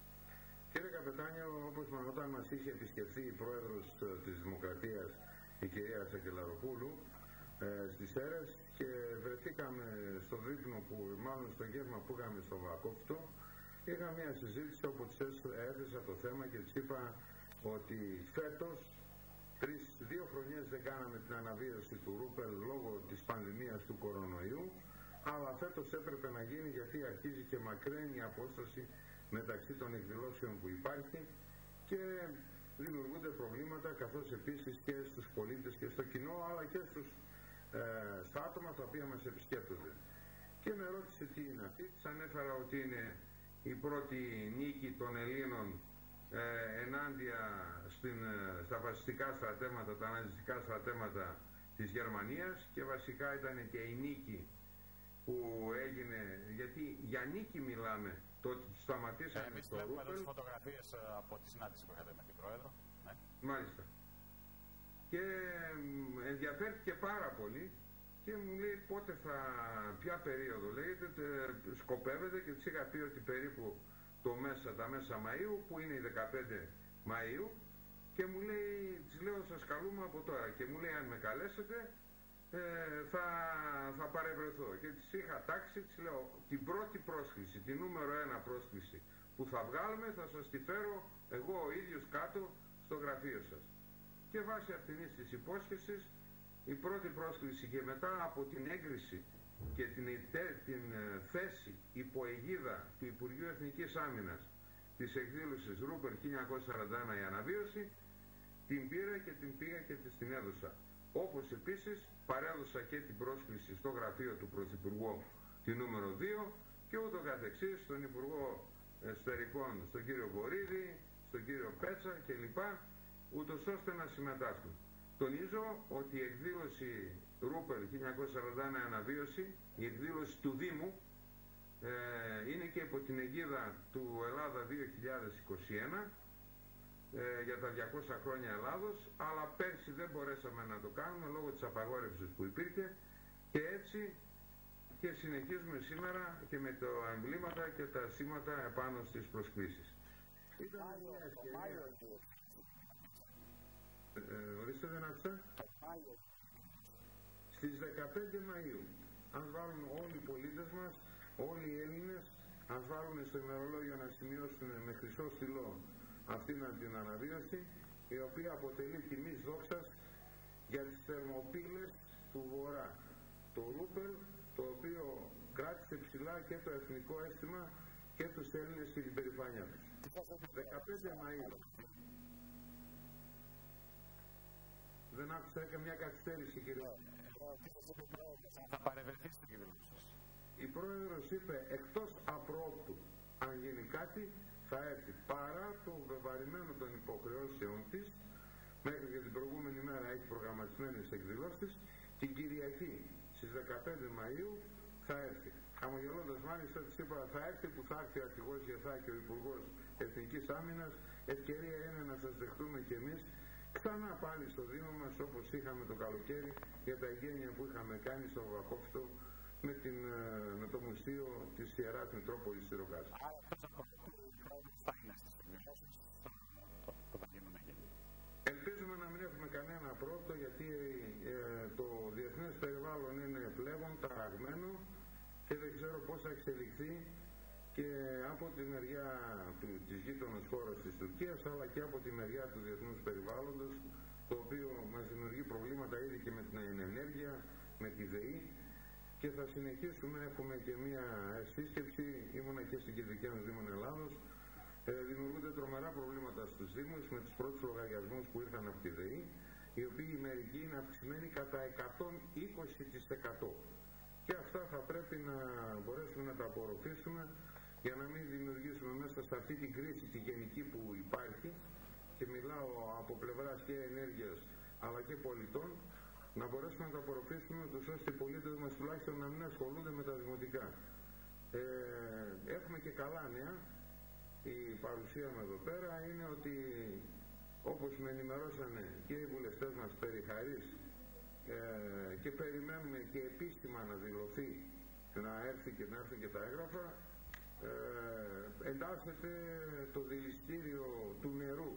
Κύριε Καπετάνιο, όπως όταν μας είχε επισκεφθεί η πρόεδρος της Δημοκρατίας, η κυρία Σακελαροπούλου, ε, στις Σέρρες και βρεθήκαμε στο δείπνο που, μάλλον στο γεύμα που είχαμε στο Βακόφτο, είχα μια συζήτηση όπου της έθεσα το θέμα και της είπα ότι φέτος, τρεις, δύο χρονιές δεν κάναμε την αναβίωση του Ρούπελ λόγω της πανδημίας του κορονοϊού, αλλά φέτος έπρεπε να γίνει γιατί αρχίζει και μακραίνει η απόσταση μεταξύ των εκδηλώσεων που υπάρχει και δημιουργούνται προβλήματα καθώς επίσης και στους πολίτες και στο κοινό αλλά και στους, ε, στα άτομα τα οποία μας επισκέπτονται. Και με ρώτησε τι είναι αυτή, της ανέφερα ότι είναι η πρώτη νίκη των Ελλήνων ε, ενάντια στην, ε, στα φασιστικά στρατεύματα, τα ναζιστικά στρατεύματα της Γερμανίας και βασικά ήταν και η νίκη που έγινε, γιατί για νίκη μιλάμε, το ότι σταματήσαμε ε, εμείς στο βλέπουμε Ρούπελ. Εμείς φωτογραφίες από τη συνάντηση που είχατε με την Πρόεδρο. Ναι. Μάλιστα. Και ενδιαφέρθηκε πάρα πολύ και μου λέει πότε θα, ποια περίοδο λέγεται, σκοπεύετε και της είχα πει ότι περίπου το μέσα, τα μέσα Μαΐου, που είναι η δεκαπέντε Μαΐου και μου λέει, της λέω σας καλούμε από τώρα και μου λέει αν με καλέσετε Ε, θα, θα παρευρεθώ και της είχα τάξει, της λέω την πρώτη πρόσκληση, την νούμερο ένα πρόσκληση που θα βγάλουμε θα σας τη φέρω εγώ ο ίδιος κάτω στο γραφείο σας και βάσει αυτής της υπόσχεσης η πρώτη πρόσκληση και μετά από την έγκριση και την, την θέση υποαιγίδα του Υπουργείου Εθνικής Άμυνας της εκδήλωσης Ρούπελ χίλια εννιακόσια σαράντα ένα η αναβίωση την πήρα και την πήγα και της την έδωσα. Όπως επίσης παρέδωσα και την πρόσκληση στο γραφείο του Πρωθυπουργού τη νούμερο δύο και ούτω καθεξής, στον Υπουργό Εσωτερικών, στον κύριο Βορίδη, στον κύριο Πέτσα κλπ, ούτως ώστε να συμμετάσχουν. Τονίζω ότι η εκδήλωση Ρούπελ χίλια εννιακόσια σαράντα ένα Αναβίωση, η εκδήλωση του Δήμου, ε, είναι και υπό την αιγίδα του Ελλάδα δύο χιλιάδες είκοσι ένα, ε, για τα διακόσια χρόνια Ελλάδος, αλλά πέρσι δεν μπορέσαμε να το κάνουμε λόγω της απαγόρευσης που υπήρχε και έτσι και συνεχίζουμε σήμερα και με τα εμβλήματα και τα σήματα επάνω στις προσκλήσεις. Ήταν μια ευκαιρία. Ε, ορίστε, δεν άκουσα. Στις δεκαπέντε Μαΐου, αν βάλουν όλοι οι πολίτες μας, όλοι οι Έλληνες, αν βάλουν στο ημερολόγιο να σημειώσουν με χρυσό στυλό αυτήν την αναβίωση, η οποία αποτελεί τιμής δόξας για τις θερμοπύλες του Βορρά. Το Ρούπελ, το οποίο κράτησε ψηλά και το εθνικό αίσθημα και τους Έλληνες και την περηφάνεια τους. δεκαπέντε Μαΐου. Δεν άκουσα, έκανε μια καθυστέρηση, κύριε. Θα παρευρεθεί στην εκδήλωση σας. Η πρόεδρος είπε, εκτός απρόπτου, αν γίνει κάτι, θα έρθει. Παρά το βεβαρημένο των υποχρεώσεων της, μέχρι και την προηγούμενη μέρα έχει προγραμματισμένες εκδηλώσεις, την Κυριακή στις δεκαπέντε Μαΐου θα έρθει. Χαμογελώντας μάλιστα της είπα, θα έρθει που θα έρθει ο αρχηγός Γεθά και ο Υπουργός Εθνικής Άμυνας, ευκαιρία είναι να σας δεχτούμε κι εμείς ξανά πάλι στο Δήμο μας, όπως είχαμε το καλοκαίρι για τα εγγένεια που είχαμε κάνει στο Βακόφστο με, την, με το Μουσείο της Ιεράς Μητρόπολης στη Ροκάζα. Άρα αυτός ο πρόεδρος θα είναι στις εκδηλώσεις όταν γίνουν εγγένεια. Ελπίζουμε να μην έχουμε κανένα πρόβλημα, γιατί ε, το διεθνές περιβάλλον είναι πλέον ταραγμένο και δεν ξέρω πώς θα εξελιχθεί και από τη μεριά του, της γείτονος χώρας της Τουρκίας, αλλά και από τη μεριά του διεθνούς περιβάλλοντος, το οποίο μας δημιουργεί προβλήματα ήδη και με την ενέργεια, με τη ΔΕΗ, και θα συνεχίσουμε. Έχουμε και μία σύσκεψη, ήμουνα και στην Κεντρική Ένωση Δήμων Ελλάδος. Ε, δημιουργούνται τρομερά προβλήματα στους Δήμους με τους πρώτους λογαριασμούς που ήρθαν από τη ΔΕΗ, οι οποίοι μερικοί είναι αυξημένοι κατά εκατόν είκοσι τοις εκατό. Και αυτά θα πρέπει να μπορέσουμε να τα απορροφήσουμε για να μην δημιουργήσουμε μέσα σε αυτή την κρίση τη γενική που υπάρχει, και μιλάω από πλευράς και ενέργειας αλλά και πολιτών, να μπορέσουμε να τα απορροφήσουμε τους ώστε οι πολίτες μας τουλάχιστον να μην ασχολούνται με τα δημοτικά. Ε, έχουμε και καλά νέα. Η παρουσία μου εδώ πέρα είναι ότι, όπως με ενημερώσανε και οι βουλευτές μας περί χαρής, ε, και περιμένουμε και επίσημα να δηλωθεί, να έρθει και να έρθουν και τα έγγραφα, ε, εντάσσεται το δηληστήριο του νερού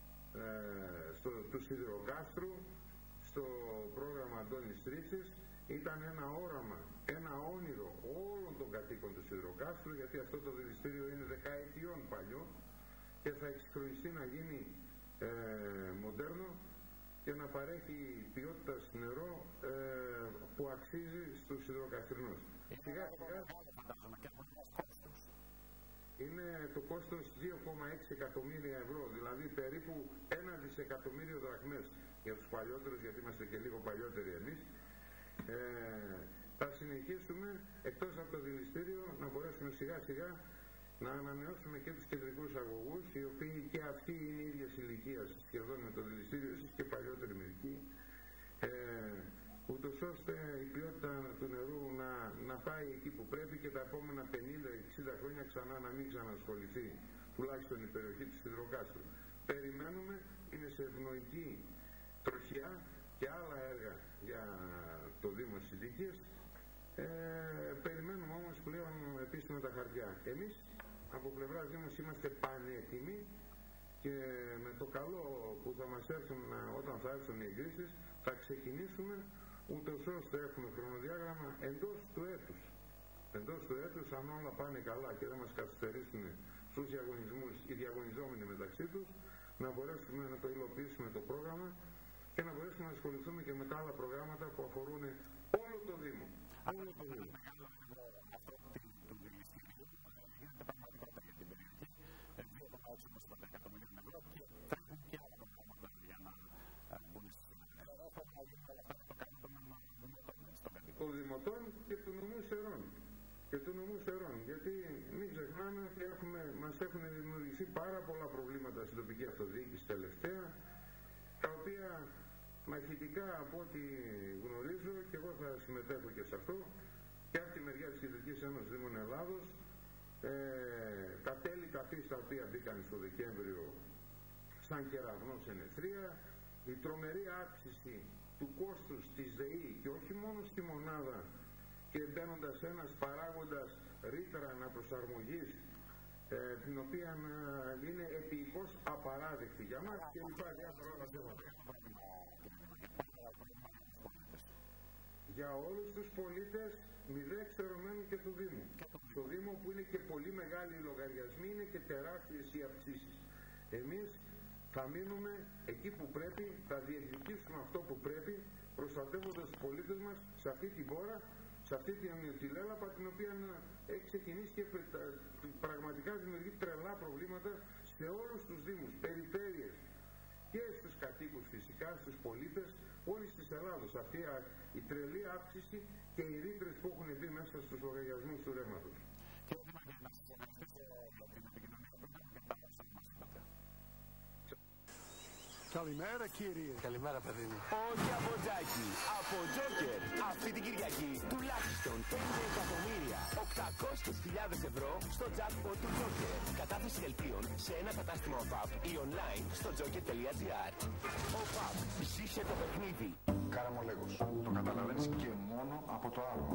ε, στο, του Σιδηροκάστρου στο πρόγραμμα Αντώνης Τρίτσης. Ήταν ένα όραμα, ένα όνειρο όλων των κατοίκων του Σιδηροκάστρου, γιατί αυτό το δηληστήριο είναι δεκαετιών παλιό και θα εξυγχρονιστεί να γίνει ε, μοντέρνο και να παρέχει ποιότητα νερό ε, που αξίζει στους σιδηροκαστρινούς. Σιγά σιγά είναι το κόστος δύο κόμμα έξι εκατομμύρια ευρώ, δηλαδή περίπου ένα δισεκατομμύριο δραχμές για τους παλιότερους, γιατί είμαστε και λίγο παλιότεροι εμείς. Ε, θα συνεχίσουμε εκτός από το δηληστήριο να μπορέσουμε σιγά σιγά να ανανεώσουμε και τους κεντρικούς αγωγούς, οι οποίοι και αυτοί είναι ίδιας ηλικίας σχεδόν με το δηληστήριο, ίσως και παλιότεροι μερικοί, ε, ούτως ώστε η ποιότητα του νερού να, να πάει εκεί που πρέπει και τα επόμενα πενήντα εξήντα χρόνια ξανά να μην ξανασχοληθεί τουλάχιστον η περιοχή του Σιδηροκάστρου. Περιμένουμε, είναι σε ευνοϊκή τροχιά και άλλα έργα για το Δήμο της Αττικής. Ε, περιμένουμε όμως πλέον επίσημα τα χαρτιά. Εμείς από πλευράς Δήμος είμαστε πανέτοιμοι και με το καλό που θα μας έρθουν όταν θα έρθουν οι εγκρίσεις θα ξεκινήσουμε, ούτως ώστε έχουμε χρονοδιάγραμμα εντός του έτους. Εντός του έτους, αν όλα πάνε καλά και δεν μας καθυστερήσουν στους διαγωνισμούς οι διαγωνιζόμενοι μεταξύ τους, να μπορέσουμε να το υλοποιήσουμε το πρόγραμμα και να μπορέσουμε να ασχοληθούμε και με τα άλλα προγράμματα που αφορούν όλο το Δήμο. Όλο το Δήμο. Αυτό του δηληστηρίου γίνεται πραγματικότητα για την περιοχή. δύο κόμμα έξι εκατομμύρια ευρώ και θα έχουν και άλλα προγράμματα για να μπουν στις Σερών, γιατί μην ξεχνάμε ότι έχουμε, μας έχουν δημιουργηθεί πάρα πολλά προβλήματα στην τοπική αυτοδιοίκηση τελευταία, τα οποία μαχητικά από ό,τι γνωρίζω, και εγώ θα συμμετέχω και σε αυτό, και από τη μεριά της Κεντρικής Ένωσης Δήμων Ελλάδος, ε, τα τέλη ταφής τα οποία μπήκαν στο Δεκέμβριο σαν κεραυνό σε νεφρία, η τρομερή αύξηση του κόστους της ΔΕΗ και όχι μόνο στη μονάδα, και μπαίνοντας ένας παράγοντας ρήτρα αναπροσαρμογής, ε, την οποία ε, είναι επικώς απαράδεκτη για μας, και λοιπά διάφορα άλλα θέματα. Για όλους τους πολίτες μηδέν ξερωμένου και του Δήμου. Στο Δήμο που είναι και πολύ μεγάλοι οι λογαριασμοί, είναι και τεράστιες οι αυξήσεις. Εμείς θα μείνουμε εκεί που πρέπει, θα διεκδικήσουμε αυτό που πρέπει, προστατεύοντας τους πολίτες μας σε αυτή την χώρα, σε αυτή τη λέλαπα, την οποία έχει ξεκινήσει και πραγματικά δημιουργεί τρελά προβλήματα σε όλους τους Δήμους, περιφέρειες και στους κατοίκους φυσικά, στους πολίτες όλης της Ελλάδος. Αυτή η τρελή αύξηση και οι ρήτρες που έχουν μπει μέσα στους λογαριασμούς του ρεύματος. Καλημέρα κύριε. Καλημέρα παιδί μου. Όχι από Τζάκι, από Τζόκερ. Αυτή την Κυριακή τουλάχιστον πέντε εκατομμύρια οκτακόσιες χιλιάδες ευρώ στο jackpot του Τζόκερ. Κατάθεση δελτίων σε ένα κατάστημα ο παπ ή online στο τζόκερ τελεία τζι άρ. ο παπ, ζήσε το παιχνίδι. Καραμολέγος. Το καταλαβαίνεις και μόνο από το άλλο.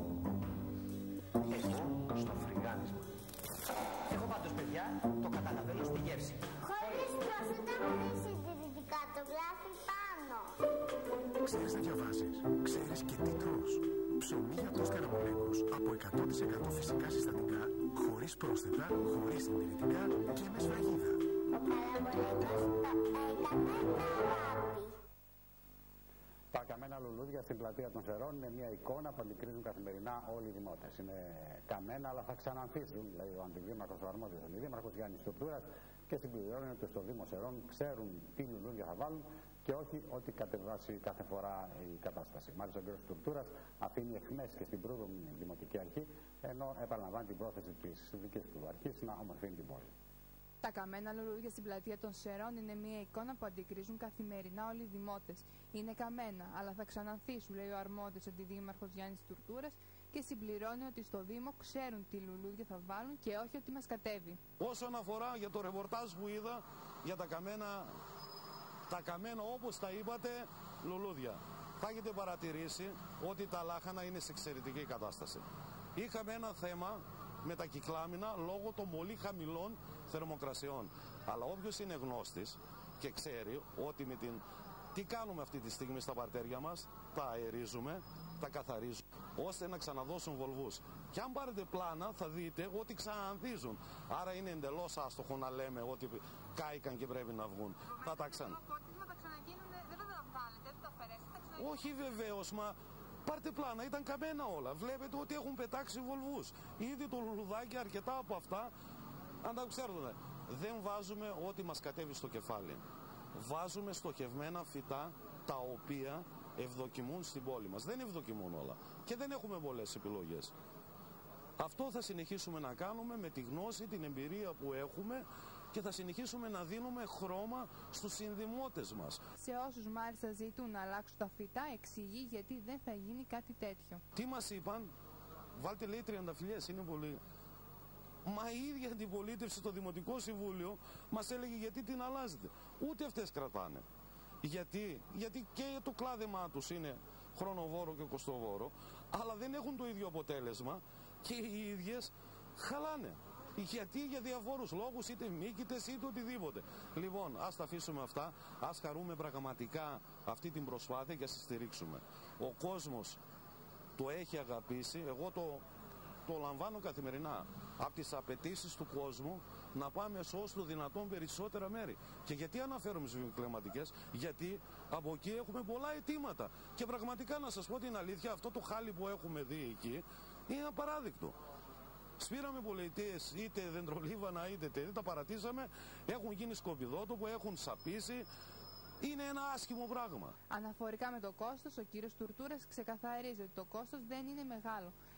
Εγώ στο φρυγάνισμα. Εγώ πάντως παιδιά το καταλαβαίνω στη γεύση. Χωρίς πρόσθετα, χωρίς συντηρητικά, το γράφει πάνω. Ξέρεις να διαβάζεις, ξέρεις και τι τρως. Ψωμί γατός Καραμολέγος από εκατό τοις εκατό φυσικά συστατικά, χωρίς πρόσθετα, χωρίς συντηρητικά και με σφραγίδα. Ο Καραμολέγος το έκανε αγάπη. Τα καμένα λουλούδια στην πλατεία των Σερών είναι μια εικόνα που αντικρίζουν καθημερινά όλοι οι δημότες. Είναι καμένα, αλλά θα ξανανθίσουν, λέει ο αντιδήμαρχος, ο αρμόδιος αντιδήμαρχος Γιάννης Τουρτούρας, και συμπληρώνει ότι στο Δήμο Σερών ξέρουν τι λουλούδια θα βάλουν και όχι ότι κατεβάσει κάθε φορά η κατάσταση. Μάλιστα, ο κ. Τουρτούρας αφήνει εχμές και στην προηγούμενη Δημοτική Αρχή, ενώ επαναλαμβάνει την πρόθεση της δικής του αρχής να ομορφύνει την πόλη. Τα καμένα λουλούδια στην πλατεία των Σερών είναι μια εικόνα που αντικρίζουν καθημερινά όλοι οι δημότες. Είναι καμένα, αλλά θα ξανανθίσουν, λέει ο αρμόδιος αντιδήμαρχος Γιάννης Τουρτούρας, και συμπληρώνει ότι στο Δήμο ξέρουν τι λουλούδια θα βάλουν και όχι ότι μας κατέβει. Όσον αφορά για το ρεπορτάζ που είδα για τα καμένα, τα καμένα όπως τα είπατε λουλούδια, θα έχετε παρατηρήσει ότι τα λάχανα είναι σε εξαιρετική κατάσταση. Είχαμε ένα θέμα με τα κυκλάμινα λόγω των πολύ χαμηλών θερμοκρασιών. Αλλά όποιος είναι γνώστης και ξέρει ότι με την... τι κάνουμε αυτή τη στιγμή στα παρτέρια μας, τα αερίζουμε, τα καθαρίζουμε, ώστε να ξαναδώσουν βολβούς. Και αν πάρετε πλάνα θα δείτε ότι ξανανθίζουν. Άρα είναι εντελώς άστοχο να λέμε ότι κάηκαν και πρέπει να βγουν. Θα τα ξανα... Όχι βεβαίως, μα πάρτε πλάνα, ήταν καμένα όλα. Βλέπετε ότι έχουν πετάξει βολβούς. Ήδη το λουλουδάκι αρκετά από αυτά, αν τα ξέρετε, δεν βάζουμε ό,τι μας κατέβει στο κεφάλι. Βάζουμε στοχευμένα φυτά τα οποία ευδοκιμούν στην πόλη μας. Δεν ευδοκιμούν όλα και δεν έχουμε πολλές επιλογές. Αυτό θα συνεχίσουμε να κάνουμε με τη γνώση, την εμπειρία που έχουμε, και θα συνεχίσουμε να δίνουμε χρώμα στους συνδημότες μας. Σε όσους μάλιστα ζητούν να αλλάξουν τα φυτά, εξηγεί γιατί δεν θα γίνει κάτι τέτοιο. Τι μας είπαν, βάλτε λέει τριανταφυλλιές, είναι πολύ. Μα η ίδια αντιπολίτευση στο Δημοτικό Συμβούλιο μας έλεγε γιατί την αλλάζετε. Ούτε αυτές κρατάνε. Γιατί, γιατί και το κλάδεμά τους είναι χρονοβόρο και κοστοβόρο, αλλά δεν έχουν το ίδιο αποτέλεσμα και οι ίδιες χαλάνε. Γιατί, για διαφόρους λόγους, είτε μύκητες είτε οτιδήποτε. Λοιπόν, ας τα αφήσουμε αυτά, ας χαρούμε πραγματικά αυτή την προσπάθεια και ας τη στηρίξουμε. Ο κόσμος το έχει αγαπήσει, εγώ το, το λαμβάνω καθημερινά. Από τις απαιτήσεις του κόσμου να πάμε σε όσο το δυνατόν περισσότερα μέρη. Και γιατί αναφέρομαι στις βιοκλιματικές, γιατί από εκεί έχουμε πολλά αιτήματα. Και πραγματικά να σας πω την αλήθεια, αυτό το χάλι που έχουμε δει εκεί είναι απαράδεικτο. Σπήραμε πολιτείες, είτε δεντρολίβανα είτε τέτοια, τα παρατήσαμε, έχουν γίνει σκοπιδότοπο, έχουν σαπίσει. Είναι ένα άσχημο πράγμα. Αναφορικά με το κόστος, ο κύριος Τουρτούρας ξεκαθαρίζει ότι το κόστος δεν είναι μεγάλο.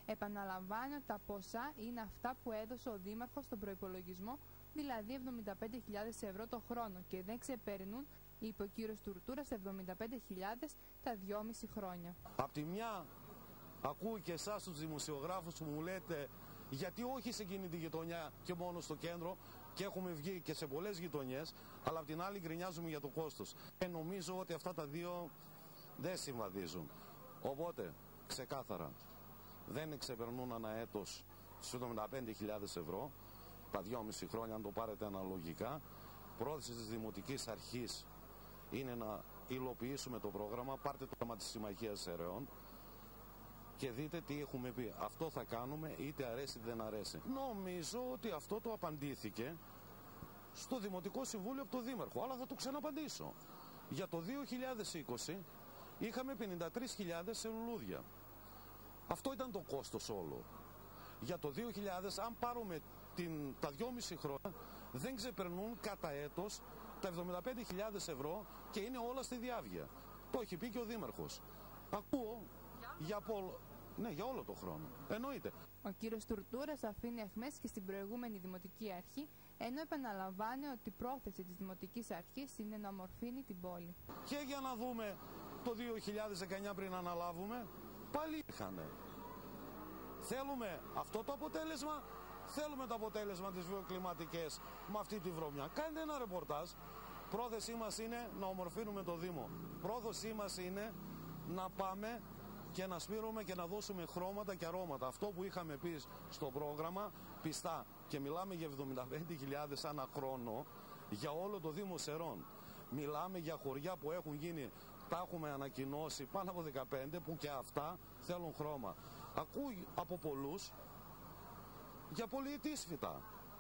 Επαναλαμβάνει ότι τα ποσά είναι αυτά που έδωσε ο Δήμαρχος στον προϋπολογισμό, δηλαδή εβδομήντα πέντε χιλιάδες ευρώ το χρόνο, και δεν ξεπερνούν, είπε ο κύριος Τουρτούρας, εβδομήντα πέντε χιλιάδες τα δυόμιση χρόνια. Απ' τη μια ακούω και εσάς τους δημοσιογράφους που μου λέτε γιατί όχι σε εκείνη τη γειτονιά και μόνο στο κέντρο, και έχουμε βγει και σε πολλές γειτονιές, αλλά απ' την άλλη γκρινιάζουμε για το κόστος. Ε, νομίζω ότι αυτά τα δύο δεν συμβαδίζουν. Οπότε, ξεκάθαρα, δεν ξεπερνούν ανά έτος στις εβδομήντα πέντε χιλιάδες ευρώ, τα δυόμιση χρόνια αν το πάρετε αναλογικά. Πρόθεση της Δημοτικής Αρχής είναι να υλοποιήσουμε το πρόγραμμα. Πάρτε το θέμα της Συμμαχίας Ερεών και δείτε τι έχουμε πει. Αυτό θα κάνουμε, είτε αρέσει είτε δεν αρέσει. Νομίζω ότι αυτό το απαντήθηκε στο Δημοτικό Συμβούλιο από τον Δήμαρχο, αλλά θα το ξαναπαντήσω. Για το δύο χιλιάδες είκοσι είχαμε πενήντα τρεις χιλιάδες σε λουλούδια. Αυτό ήταν το κόστος όλο. Για το δύο χιλιάδες, αν πάρουμε την, τα δυόμιση χρόνια, δεν ξεπερνούν κατά έτος τα εβδομήντα πέντε χιλιάδες ευρώ και είναι όλα στη διάβγεια. Το έχει πει και ο Δήμαρχος. Ακούω για, πολλ... ναι, για όλο το χρόνο. Εννοείται. Ο κύριος Τουρτούρας αφήνει αιχμές και στην προηγούμενη Δημοτική Αρχή, ενώ επαναλαμβάνει ότι η πρόθεση της Δημοτικής Αρχής είναι να ομορφύνει την πόλη. Και για να δούμε το δύο χιλιάδες δεκαεννιά πριν αναλάβουμε, πάλι είχανε. Θέλουμε αυτό το αποτέλεσμα, θέλουμε το αποτέλεσμα της βιοκλιματικής με αυτή τη βρωμιά. Κάντε ένα ρεπορτάζ. Πρόθεσή μας είναι να ομορφύνουμε το Δήμο. Πρόθεσή μας είναι να πάμε και να σπείρουμε και να δώσουμε χρώματα και αρώματα. Αυτό που είχαμε πει στο πρόγραμμα, πιστά, και μιλάμε για εβδομήντα πέντε χιλιάδες ανά χρόνο για όλο το Δήμο Σερών. Μιλάμε για χωριά που έχουν γίνει, τα έχουμε ανακοινώσει, πάνω από δεκαπέντε, που και αυτά θέλουν χρώμα. Ακούω από πολλούς για πολυετής φυτά.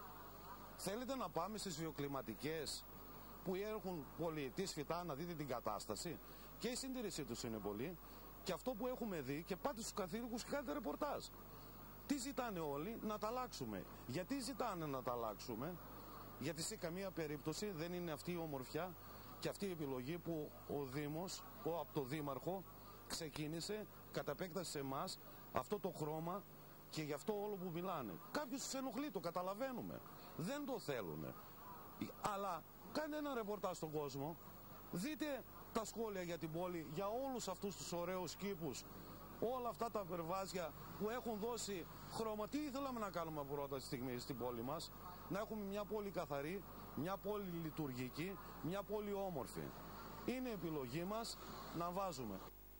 Θέλετε να πάμε στις βιοκλιματικές που έχουν πολυετής φυτά, να δείτε την κατάσταση, και η συντήρησή τους είναι πολύ, και αυτό που έχουμε δει, και πάτε στους καθήλικους και κάνετε ρεπορτάζ. Τι ζητάνε όλοι? Να τα αλλάξουμε. Γιατί ζητάνε να τα αλλάξουμε? Γιατί σε καμία περίπτωση δεν είναι αυτή η ομορφιά και αυτή η επιλογή που ο Δήμος, ο, από το Δήμαρχο, ξεκίνησε κατά επέκταση σε εμάς αυτό το χρώμα, και γι' αυτό όλο που μιλάνε. Κάποιους τους ενοχλεί, το καταλαβαίνουμε. Δεν το θέλουν. Αλλά κάντε ένα ρεπορτάζ στον κόσμο, δείτε τα σχόλια για την πόλη, για όλους αυτούς τους ωραίους κήπους, όλα αυτά τα περβάζια που έχουν δώσει χρώμα. Τι ήθελαμε να κάνουμε από πρώτα στιγμή στην πόλη μας? Να έχουμε μια πόλη καθαρή, μια πόλη λειτουργική, μια πόλη όμορφη. Είναι επιλογή μας να βάζουμε.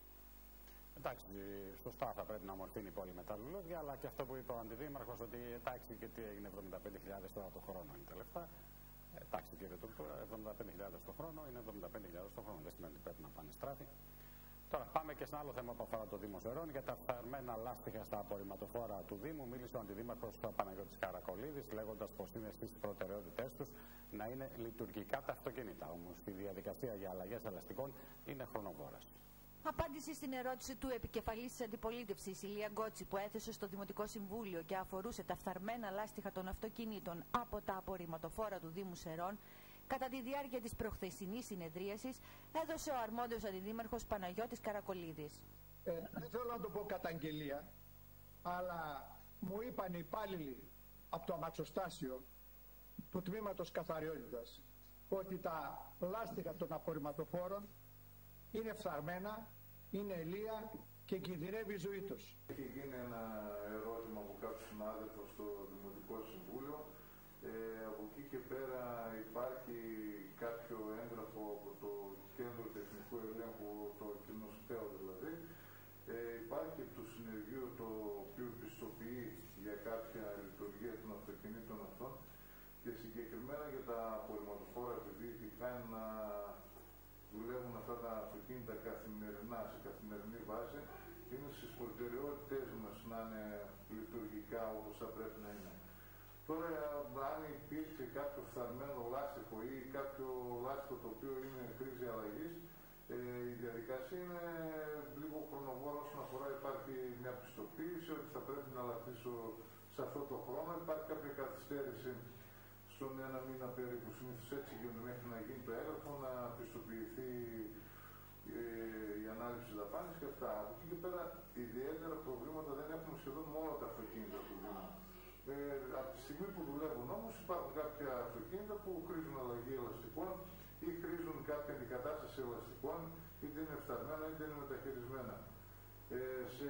Εντάξει, σωστά θα πρέπει να ομορφύνει η πόλη με τα λουλούδια, αλλά και αυτό που είπε ο Αντιδήμαρχος, ότι εντάξει, και τι έγινε, εβδομήντα πέντε χιλιάδες τώρα το χρόνο είναι τα λεφτά. Εντάξει, κύριε Τουρτούρα, εβδομήντα πέντε χιλιάδες το χρόνο είναι εβδομήντα πέντε χιλιάδες το χρόνο. Δεν σημαίνει ότι πρέπει να πάνε στράφη. Τώρα πάμε και σε ένα άλλο θέμα που αφορά το Δήμο Σερών. Για τα φθαρμένα λάστιχα στα απορριμματοφόρα του Δήμου μίλησε ο Αντιδήμαρχος Παναγιώτης Καρακολίδης, λέγοντας πως είναι στις προτεραιότητές τους να είναι λειτουργικά τα αυτοκίνητα. Όμως η διαδικασία για αλλαγές ελαστικών είναι χρονοβόρας. Απάντηση στην ερώτηση του επικεφαλής της αντιπολίτευσης, Ηλία Γκότση, που έθεσε στο Δημοτικό Συμβούλιο και αφορούσε τα φθαρμένα λάστιχα των αυτοκινήτων από τα απορριμματοφόρα του Δήμου Σερών, κατά τη διάρκεια της προχθεσινής συνεδρίασης, έδωσε ο αρμόδιος αντιδήμαρχος Παναγιώτης Καρακολίδης. Ε, δεν θέλω να το πω καταγγελία, αλλά μου είπαν οι υπάλληλοι από το αμαξοστάσιο του τμήματος καθαριότητας ότι τα λάστιχα των απορριμματοφόρων είναι φθαρμένα, είναι ελεία και κινδυνεύει η ζωή τους. Έχει γίνει ένα ερώτημα από κάποιο συνάδελφο στο Δημοτικό Συμβούλιο. Ε, από εκεί και πέρα υπάρχει κάποιο έγγραφο από το Κέντρο Τεχνικού Ελέγχου, το κοινοστέο δηλαδή. Ε, υπάρχει το συνεργείο το οποίο πιστοποιεί για κάποια λειτουργία των αυτοκινήτων αυτών, και συγκεκριμένα για τα απορριμματοφόρα, επειδή τυχαίνει να δουλεύουν αυτά τα αυτοκίνητα καθημερινά, σε καθημερινή βάση, είναι στις προτεραιότητες μας να είναι λειτουργικά όπως θα πρέπει να είναι. Τώρα, αν υπήρξε κάποιο φθαρμένο λάστιχο ή κάποιο λάστιχο το οποίο είναι κρίση αλλαγής, ε, η διαδικασία είναι λίγο χρονοβόρα όσον αφορά. Υπάρχει μια πιστοποίηση ότι θα πρέπει να αλλάξει σε αυτό το χρόνο. Υπάρχει κάποια καθυστέρηση στον ένα μήνα περίπου, συνήθως έτσι γίνεται, μέχρι να γίνει το έγγραφο, να πιστοποιηθεί η ανάληψη δαπάνης και αυτά. Από εκεί και πέρα ιδιαίτερα προβλήματα δεν έχουμε σχεδόν με όλα τα αυτοκίνητα του Δήμου. Ε, από τη στιγμή που δουλεύουν όμως υπάρχουν κάποια αυτοκίνητα που χρήζουν αλλαγή ελαστικών ή χρήζουν κάποια αντικατάσταση ελαστικών, είτε είναι φθαρμένα είτε είναι μεταχειρισμένα. Ε, σε,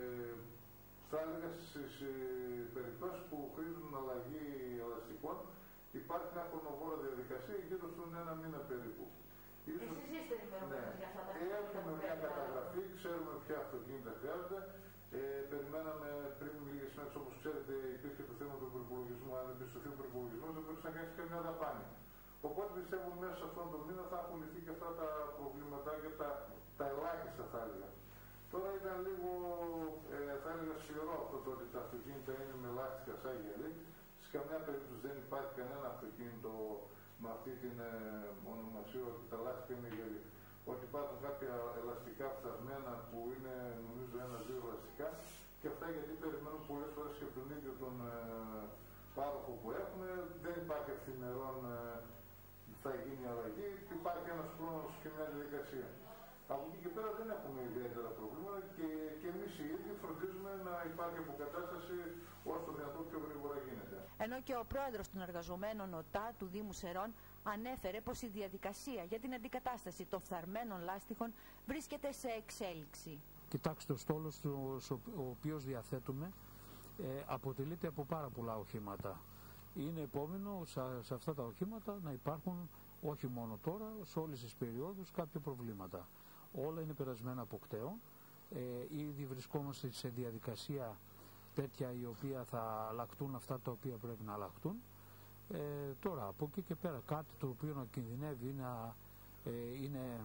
θα έλεγα στις περιπτώσεις που χρήζουν αλλαγή ελαστικών υπάρχει μια χρονοβόρα διαδικασία γύρω στον ένα μήνα περίπου. Ίσως, εσείς είστε ενημερωμένοι για αυτά τα πράγματα. Έχουμε μια καταγραφή, ξέρουμε ποια αυτοκίνητα χρειάζονται. Ε, περιμέναμε πριν λίγες μέρες, όπως ξέρετε, υπήρχε το θέμα του προπολογισμού. Αν εμπιστοθεί ο προπολογισμός, δεν μπορούσε να κάνει καμιά δαπάνη. Οπότε πιστεύω μέσα σε αυτόν τον μήνα θα έχουν λυθεί και αυτά τα προβλήματα και τα, τα ελάχιστα, θα έλεγα. Τώρα ήταν λίγο, ε, θα έλεγα, σκληρό αυτό το ότι τα αυτοκίνητα είναι με λάστιχα σαν γυαλί. Σε καμιά περίπτωση δεν υπάρχει κανένα αυτοκίνητο με αυτή την ε, ονομασία ότι τα λάστιχα είναι γυαλί. Ότι υπάρχουν κάποια ελαστικά φθασμένα που είναι νομίζω ένα-δύο ελαστικά και αυτά γιατί περιμένουν πολλές φορές και τον ίδιο τον ε, πάροχο που έχουμε. Δεν υπάρχει ευθυμερών ε, θα γίνει αλλαγή, υπάρχει ένας χρόνος και μια διαδικασία. Από εκεί και πέρα δεν έχουμε ιδιαίτερα προβλήματα και, και εμείς οι ίδιοι φροντίζουμε να υπάρχει αποκατάσταση όσο το δυνατόν πιο γρήγορα γίνεται. Ενώ και ο πρόεδρος των εργαζομένων ΟΤΑ του Δήμου Σερών ανέφερε πως η διαδικασία για την αντικατάσταση των φθαρμένων λάστιχων βρίσκεται σε εξέλιξη. Κοιτάξτε, ο στόλος ο οποίος διαθέτουμε ε, αποτελείται από πάρα πολλά οχήματα. Είναι επόμενο σε, σε αυτά τα οχήματα να υπάρχουν όχι μόνο τώρα, σε όλες τις περιόδους κάποια προβλήματα. Όλα είναι περασμένα από κταίο. Ε, ήδη βρισκόμαστε σε διαδικασία τέτοια η οποία θα αλλάχτούν αυτά τα οποία πρέπει να αλλάχτούν. Ε, τώρα από εκεί και πέρα κάτι το οποίο να κινδυνεύει να ε, είναι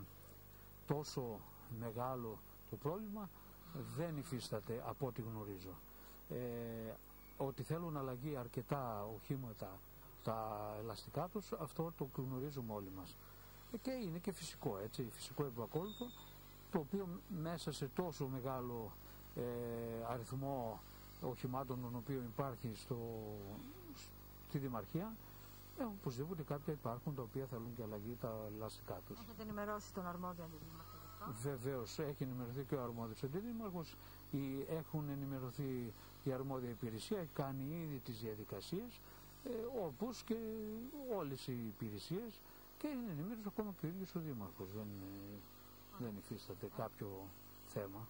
τόσο μεγάλο το πρόβλημα δεν υφίσταται από ό,τι γνωρίζω. Ε, ότι θέλουν αλλαγή αρκετά οχήματα τα ελαστικά τους, αυτό το γνωρίζουμε όλοι μας. Και είναι και φυσικό, έτσι, φυσικό επακόλουθο, το οποίο μέσα σε τόσο μεγάλο ε, αριθμό οχημάτων των οποίων υπάρχει στο, στη Δημαρχία, ε, οπωσδήποτε κάποια υπάρχουν τα οποία θέλουν και αλλαγή τα ελαστικά τους. Έχετε ενημερώσει τον αρμόδιο αντιδήμαρχο? Βεβαίως, έχει ενημερωθεί και ο αρμόδιος αντιδήμαρχος, έχουν ενημερωθεί η αρμόδια υπηρεσία, έχει κάνει ήδη τις διαδικασίες, ε, όπως και όλες οι υπηρεσίες, και είναι ενημέρωση ακόμα και ο ίδιος ο Δήμαρχος. Δεν, ε, δεν υφίσταται κάποιο θέμα.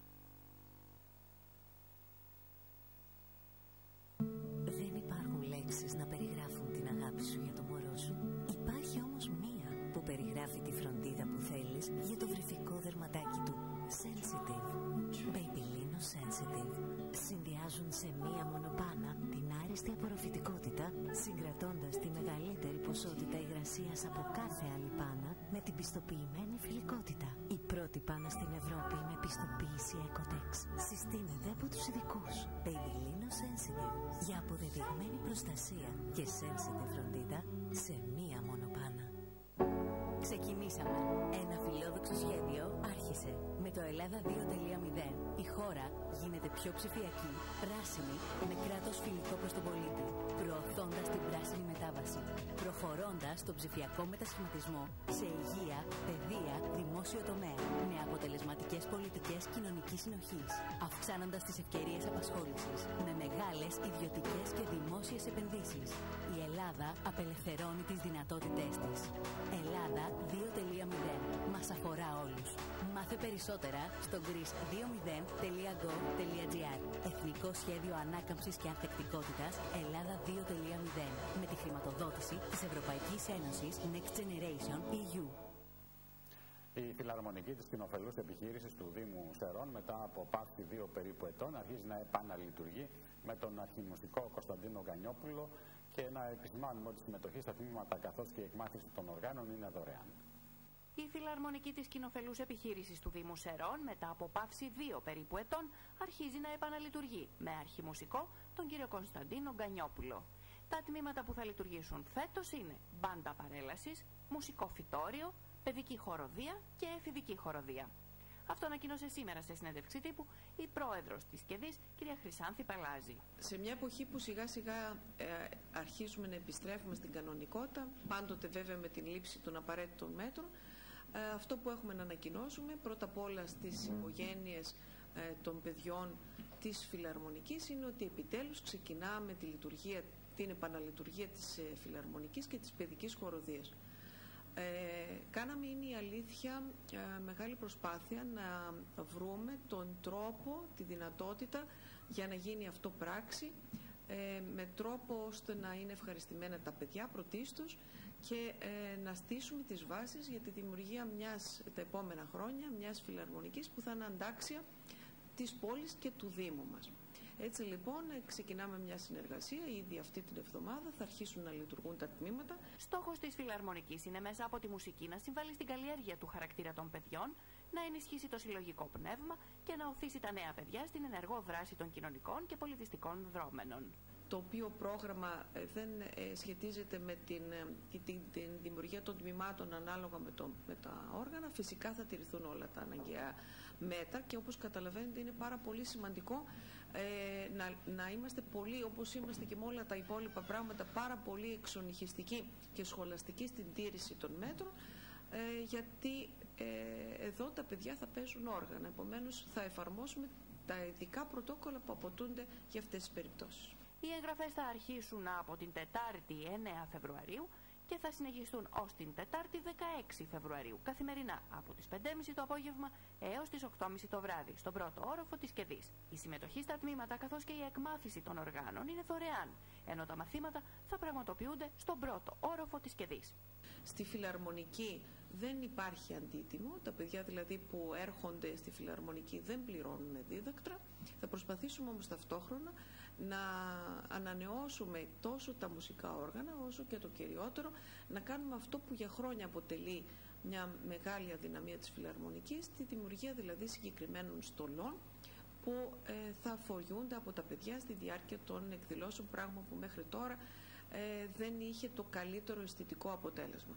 Δεν υπάρχουν λέξεις να περιγράφουν την αγάπη σου για το μωρό σου. Υπάρχει όμως μία που περιγράφει τη φροντίδα που θέλεις για το βρυφικό δερματάκι του. Sensitive. Babyliss Sensitive. Συνδυάζουν σε μία μονοπάνα την άριστη απορροφητικότητα, συγκρατώντας τη μεγαλύτερη ποσότητα υγρασίας από κάθε άλλη πάνα με την πιστοποιημένη φιλικότητα. Η πρώτη πάνα στην Ευρώπη με πιστοποίηση Ecotex συστήνεται από τους ειδικούς. Babyliss Sensitive για αποδεδειγμένη προστασία και sensitive φροντίδα σε μία μονοπάνα. Ξεκινήσαμε. Ένα φιλόδοξο σχέδιο άρχισε. Με το Ελλάδα δύο τελεία μηδέν η χώρα γίνεται πιο ψηφιακή, πράσινη, με κράτος φιλικό προς τον πολίτη, προωθώντας την πράσινη μετάβαση, προχωρώντας τον ψηφιακό μετασχηματισμό σε υγεία, παιδεία, δημόσιο τομέα, με αποτελεσματικές πολιτικές κοινωνικής συνοχής, αυξάνοντας τις ευκαιρίες απασχόλησης, με μεγάλες ιδιωτικές και δημόσιες επενδύσεις. Η Ελλάδα απελευθερώνει τις δυνατότητές της. Ελλάδα δύο τελεία μηδέν. Μας αφορά όλους. Μάθε περισσότερα στο greece δύο μηδέν τελεία gov τελεία gr. Εθνικό Σχέδιο Ανάκαμψης και Ανθεκτικότητας Ελλάδα δύο τελεία μηδέν. Με τη χρηματοδότηση της Ευρωπαϊκής Ένωσης Next Generation ι γιου. Η φιλαρμονική της κοινοφελούς επιχείρησης του Δήμου Σερών, μετά από παύση δύο περίπου ετών, αρχίζει να επαναλειτουργεί με τον αρχιμουσικό Κωνσταντίνο Γκανιόπουλο και να επισημάνουμε ότι η συμμετοχή στα τμήματα καθώς και η εκμάθηση των οργάνων είναι δωρεάν. Η φιλαρμονική της κοινοφελούς επιχείρησης του Δήμου Σερών, μετά από παύση δύο περίπου ετών, αρχίζει να επαναλειτουργεί με αρχιμουσικό τον κύριο Κωνσταντίνο Γκανιόπουλο. Τα τμήματα που θα λειτουργήσουν φέτος είναι μπάντα παρέλασης, μουσικό φυτόριο, παιδική χοροδία και εφηβική χοροδία. Αυτό ανακοίνωσε σήμερα σε συνέντευξη τύπου η πρόεδρος της ΚΕΔΙΣ, κυρία Χρυσάνθη Παλάζη. Σε μια εποχή που σιγά σιγά ε, αρχίζουμε να επιστρέφουμε στην κανονικότητα, πάντοτε βέβαια με την λήψη των απαραίτητων μέτρων, Ε, αυτό που έχουμε να ανακοινώσουμε πρώτα απ' όλα στις οικογένειες ε, των παιδιών της Φιλαρμονικής είναι ότι επιτέλους ξεκινάμε τη λειτουργία, την επαναλειτουργία της ε, Φιλαρμονικής και της παιδικής χοροδίας. Ε, κάναμε, είναι η αλήθεια, ε, μεγάλη προσπάθεια να βρούμε τον τρόπο, τη δυνατότητα για να γίνει αυτό πράξη, ε, με τρόπο ώστε να είναι ευχαριστημένα τα παιδιά πρωτίστως και ε, να στήσουμε τις βάσεις για τη δημιουργία μιας, τα επόμενα χρόνια, μιας φιλαρμονικής που θα είναι αντάξια της πόλης και του Δήμου μας. Έτσι λοιπόν ξεκινάμε μια συνεργασία, ήδη αυτή την εβδομάδα θα αρχίσουν να λειτουργούν τα τμήματα. Στόχος της Φιλαρμονικής είναι μέσα από τη μουσική να συμβάλλει στην καλλιέργεια του χαρακτήρα των παιδιών, να ενισχύσει το συλλογικό πνεύμα και να οθήσει τα νέα παιδιά στην ενεργό δράση των κοινωνικών και πολιτιστικών δρόμενων. Το οποίο πρόγραμμα δεν σχετίζεται με την, την, την δημιουργία των τμήματων ανάλογα με, το, με τα όργανα. Φυσικά θα τηρηθούν όλα τα αναγκαία μέτρα και όπως καταλαβαίνετε είναι πάρα πολύ σημαντικό ε, να, να είμαστε πολύ, όπως είμαστε και με όλα τα υπόλοιπα πράγματα, πάρα πολύ εξονυχιστικοί και σχολαστικοί στην τήρηση των μέτρων, ε, γιατί ε, εδώ τα παιδιά θα παίζουν όργανα. Επομένως θα εφαρμόσουμε τα ειδικά πρωτόκολλα που απαιτούνται για αυτές τις περιπτώσεις. Οι εγγραφές θα αρχίσουν από την Τετάρτη εννέα Φεβρουαρίου και θα συνεχιστούν ως την Τετάρτη δεκαέξι Φεβρουαρίου, καθημερινά από τις πέντε και μισή το απόγευμα έως τις οκτώ και μισή το βράδυ, στον πρώτο όροφο της Κεδής. Η συμμετοχή στα τμήματα καθώς και η εκμάθηση των οργάνων είναι δωρεάν, ενώ τα μαθήματα θα πραγματοποιούνται στον πρώτο όροφο της Κεδής. Στη Φιλαρμονική δεν υπάρχει αντίτιμο, τα παιδιά δηλαδή που έρχονται στη Φιλαρμονική δεν πληρώνουν δίδακτρα. Θα προσπαθήσουμε όμως ταυτόχρονα να ανανεώσουμε τόσο τα μουσικά όργανα όσο και το κυριότερο, να κάνουμε αυτό που για χρόνια αποτελεί μια μεγάλη αδυναμία της Φιλαρμονικής, τη δημιουργία δηλαδή συγκεκριμένων στολών που ε, θα φοριούνται από τα παιδιά στη διάρκεια των εκδηλώσεων, πράγμα που μέχρι τώρα ε, δεν είχε το καλύτερο αισθητικό αποτέλεσμα.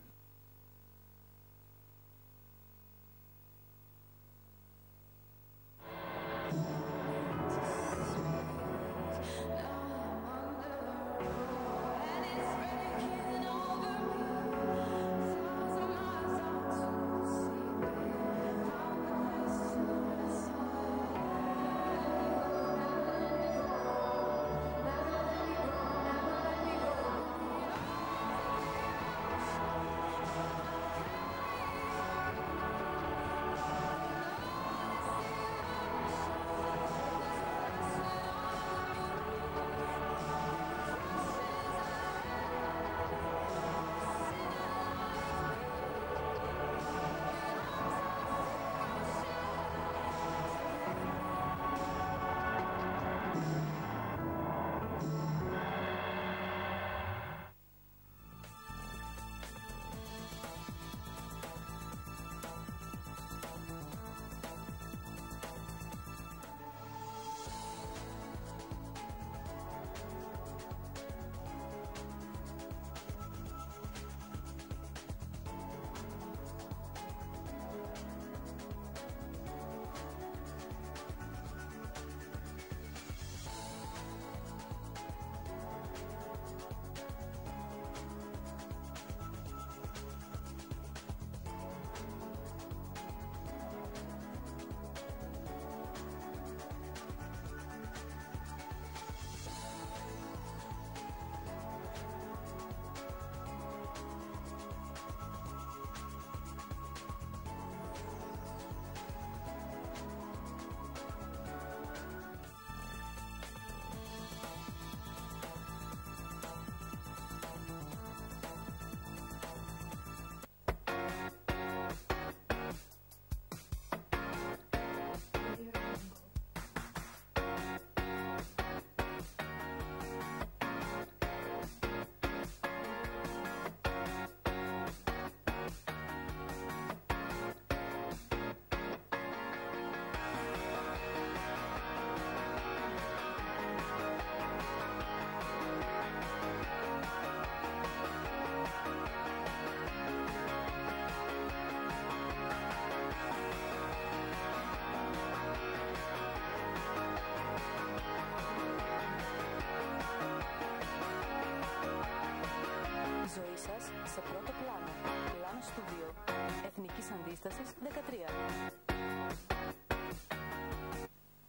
ζωή σας σε πρώτο πλάνο. Πλάνο Στούντιο. Εθνικής Αντίστασης δεκατρία.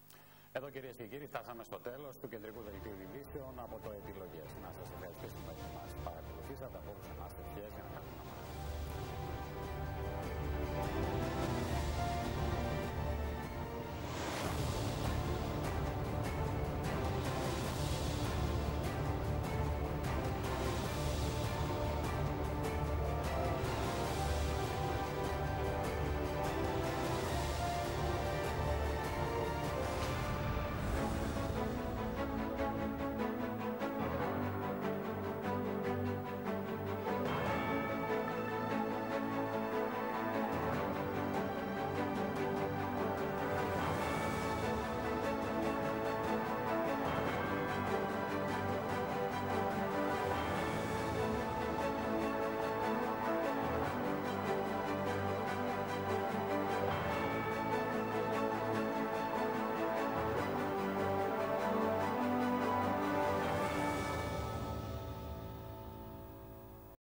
Εδώ κυρίες και κύριοι φτάσαμε στο τέλος του κεντρικού δελτίου ειδήσεων από το Επιλογές. Να σας ευχαριστήσουμε.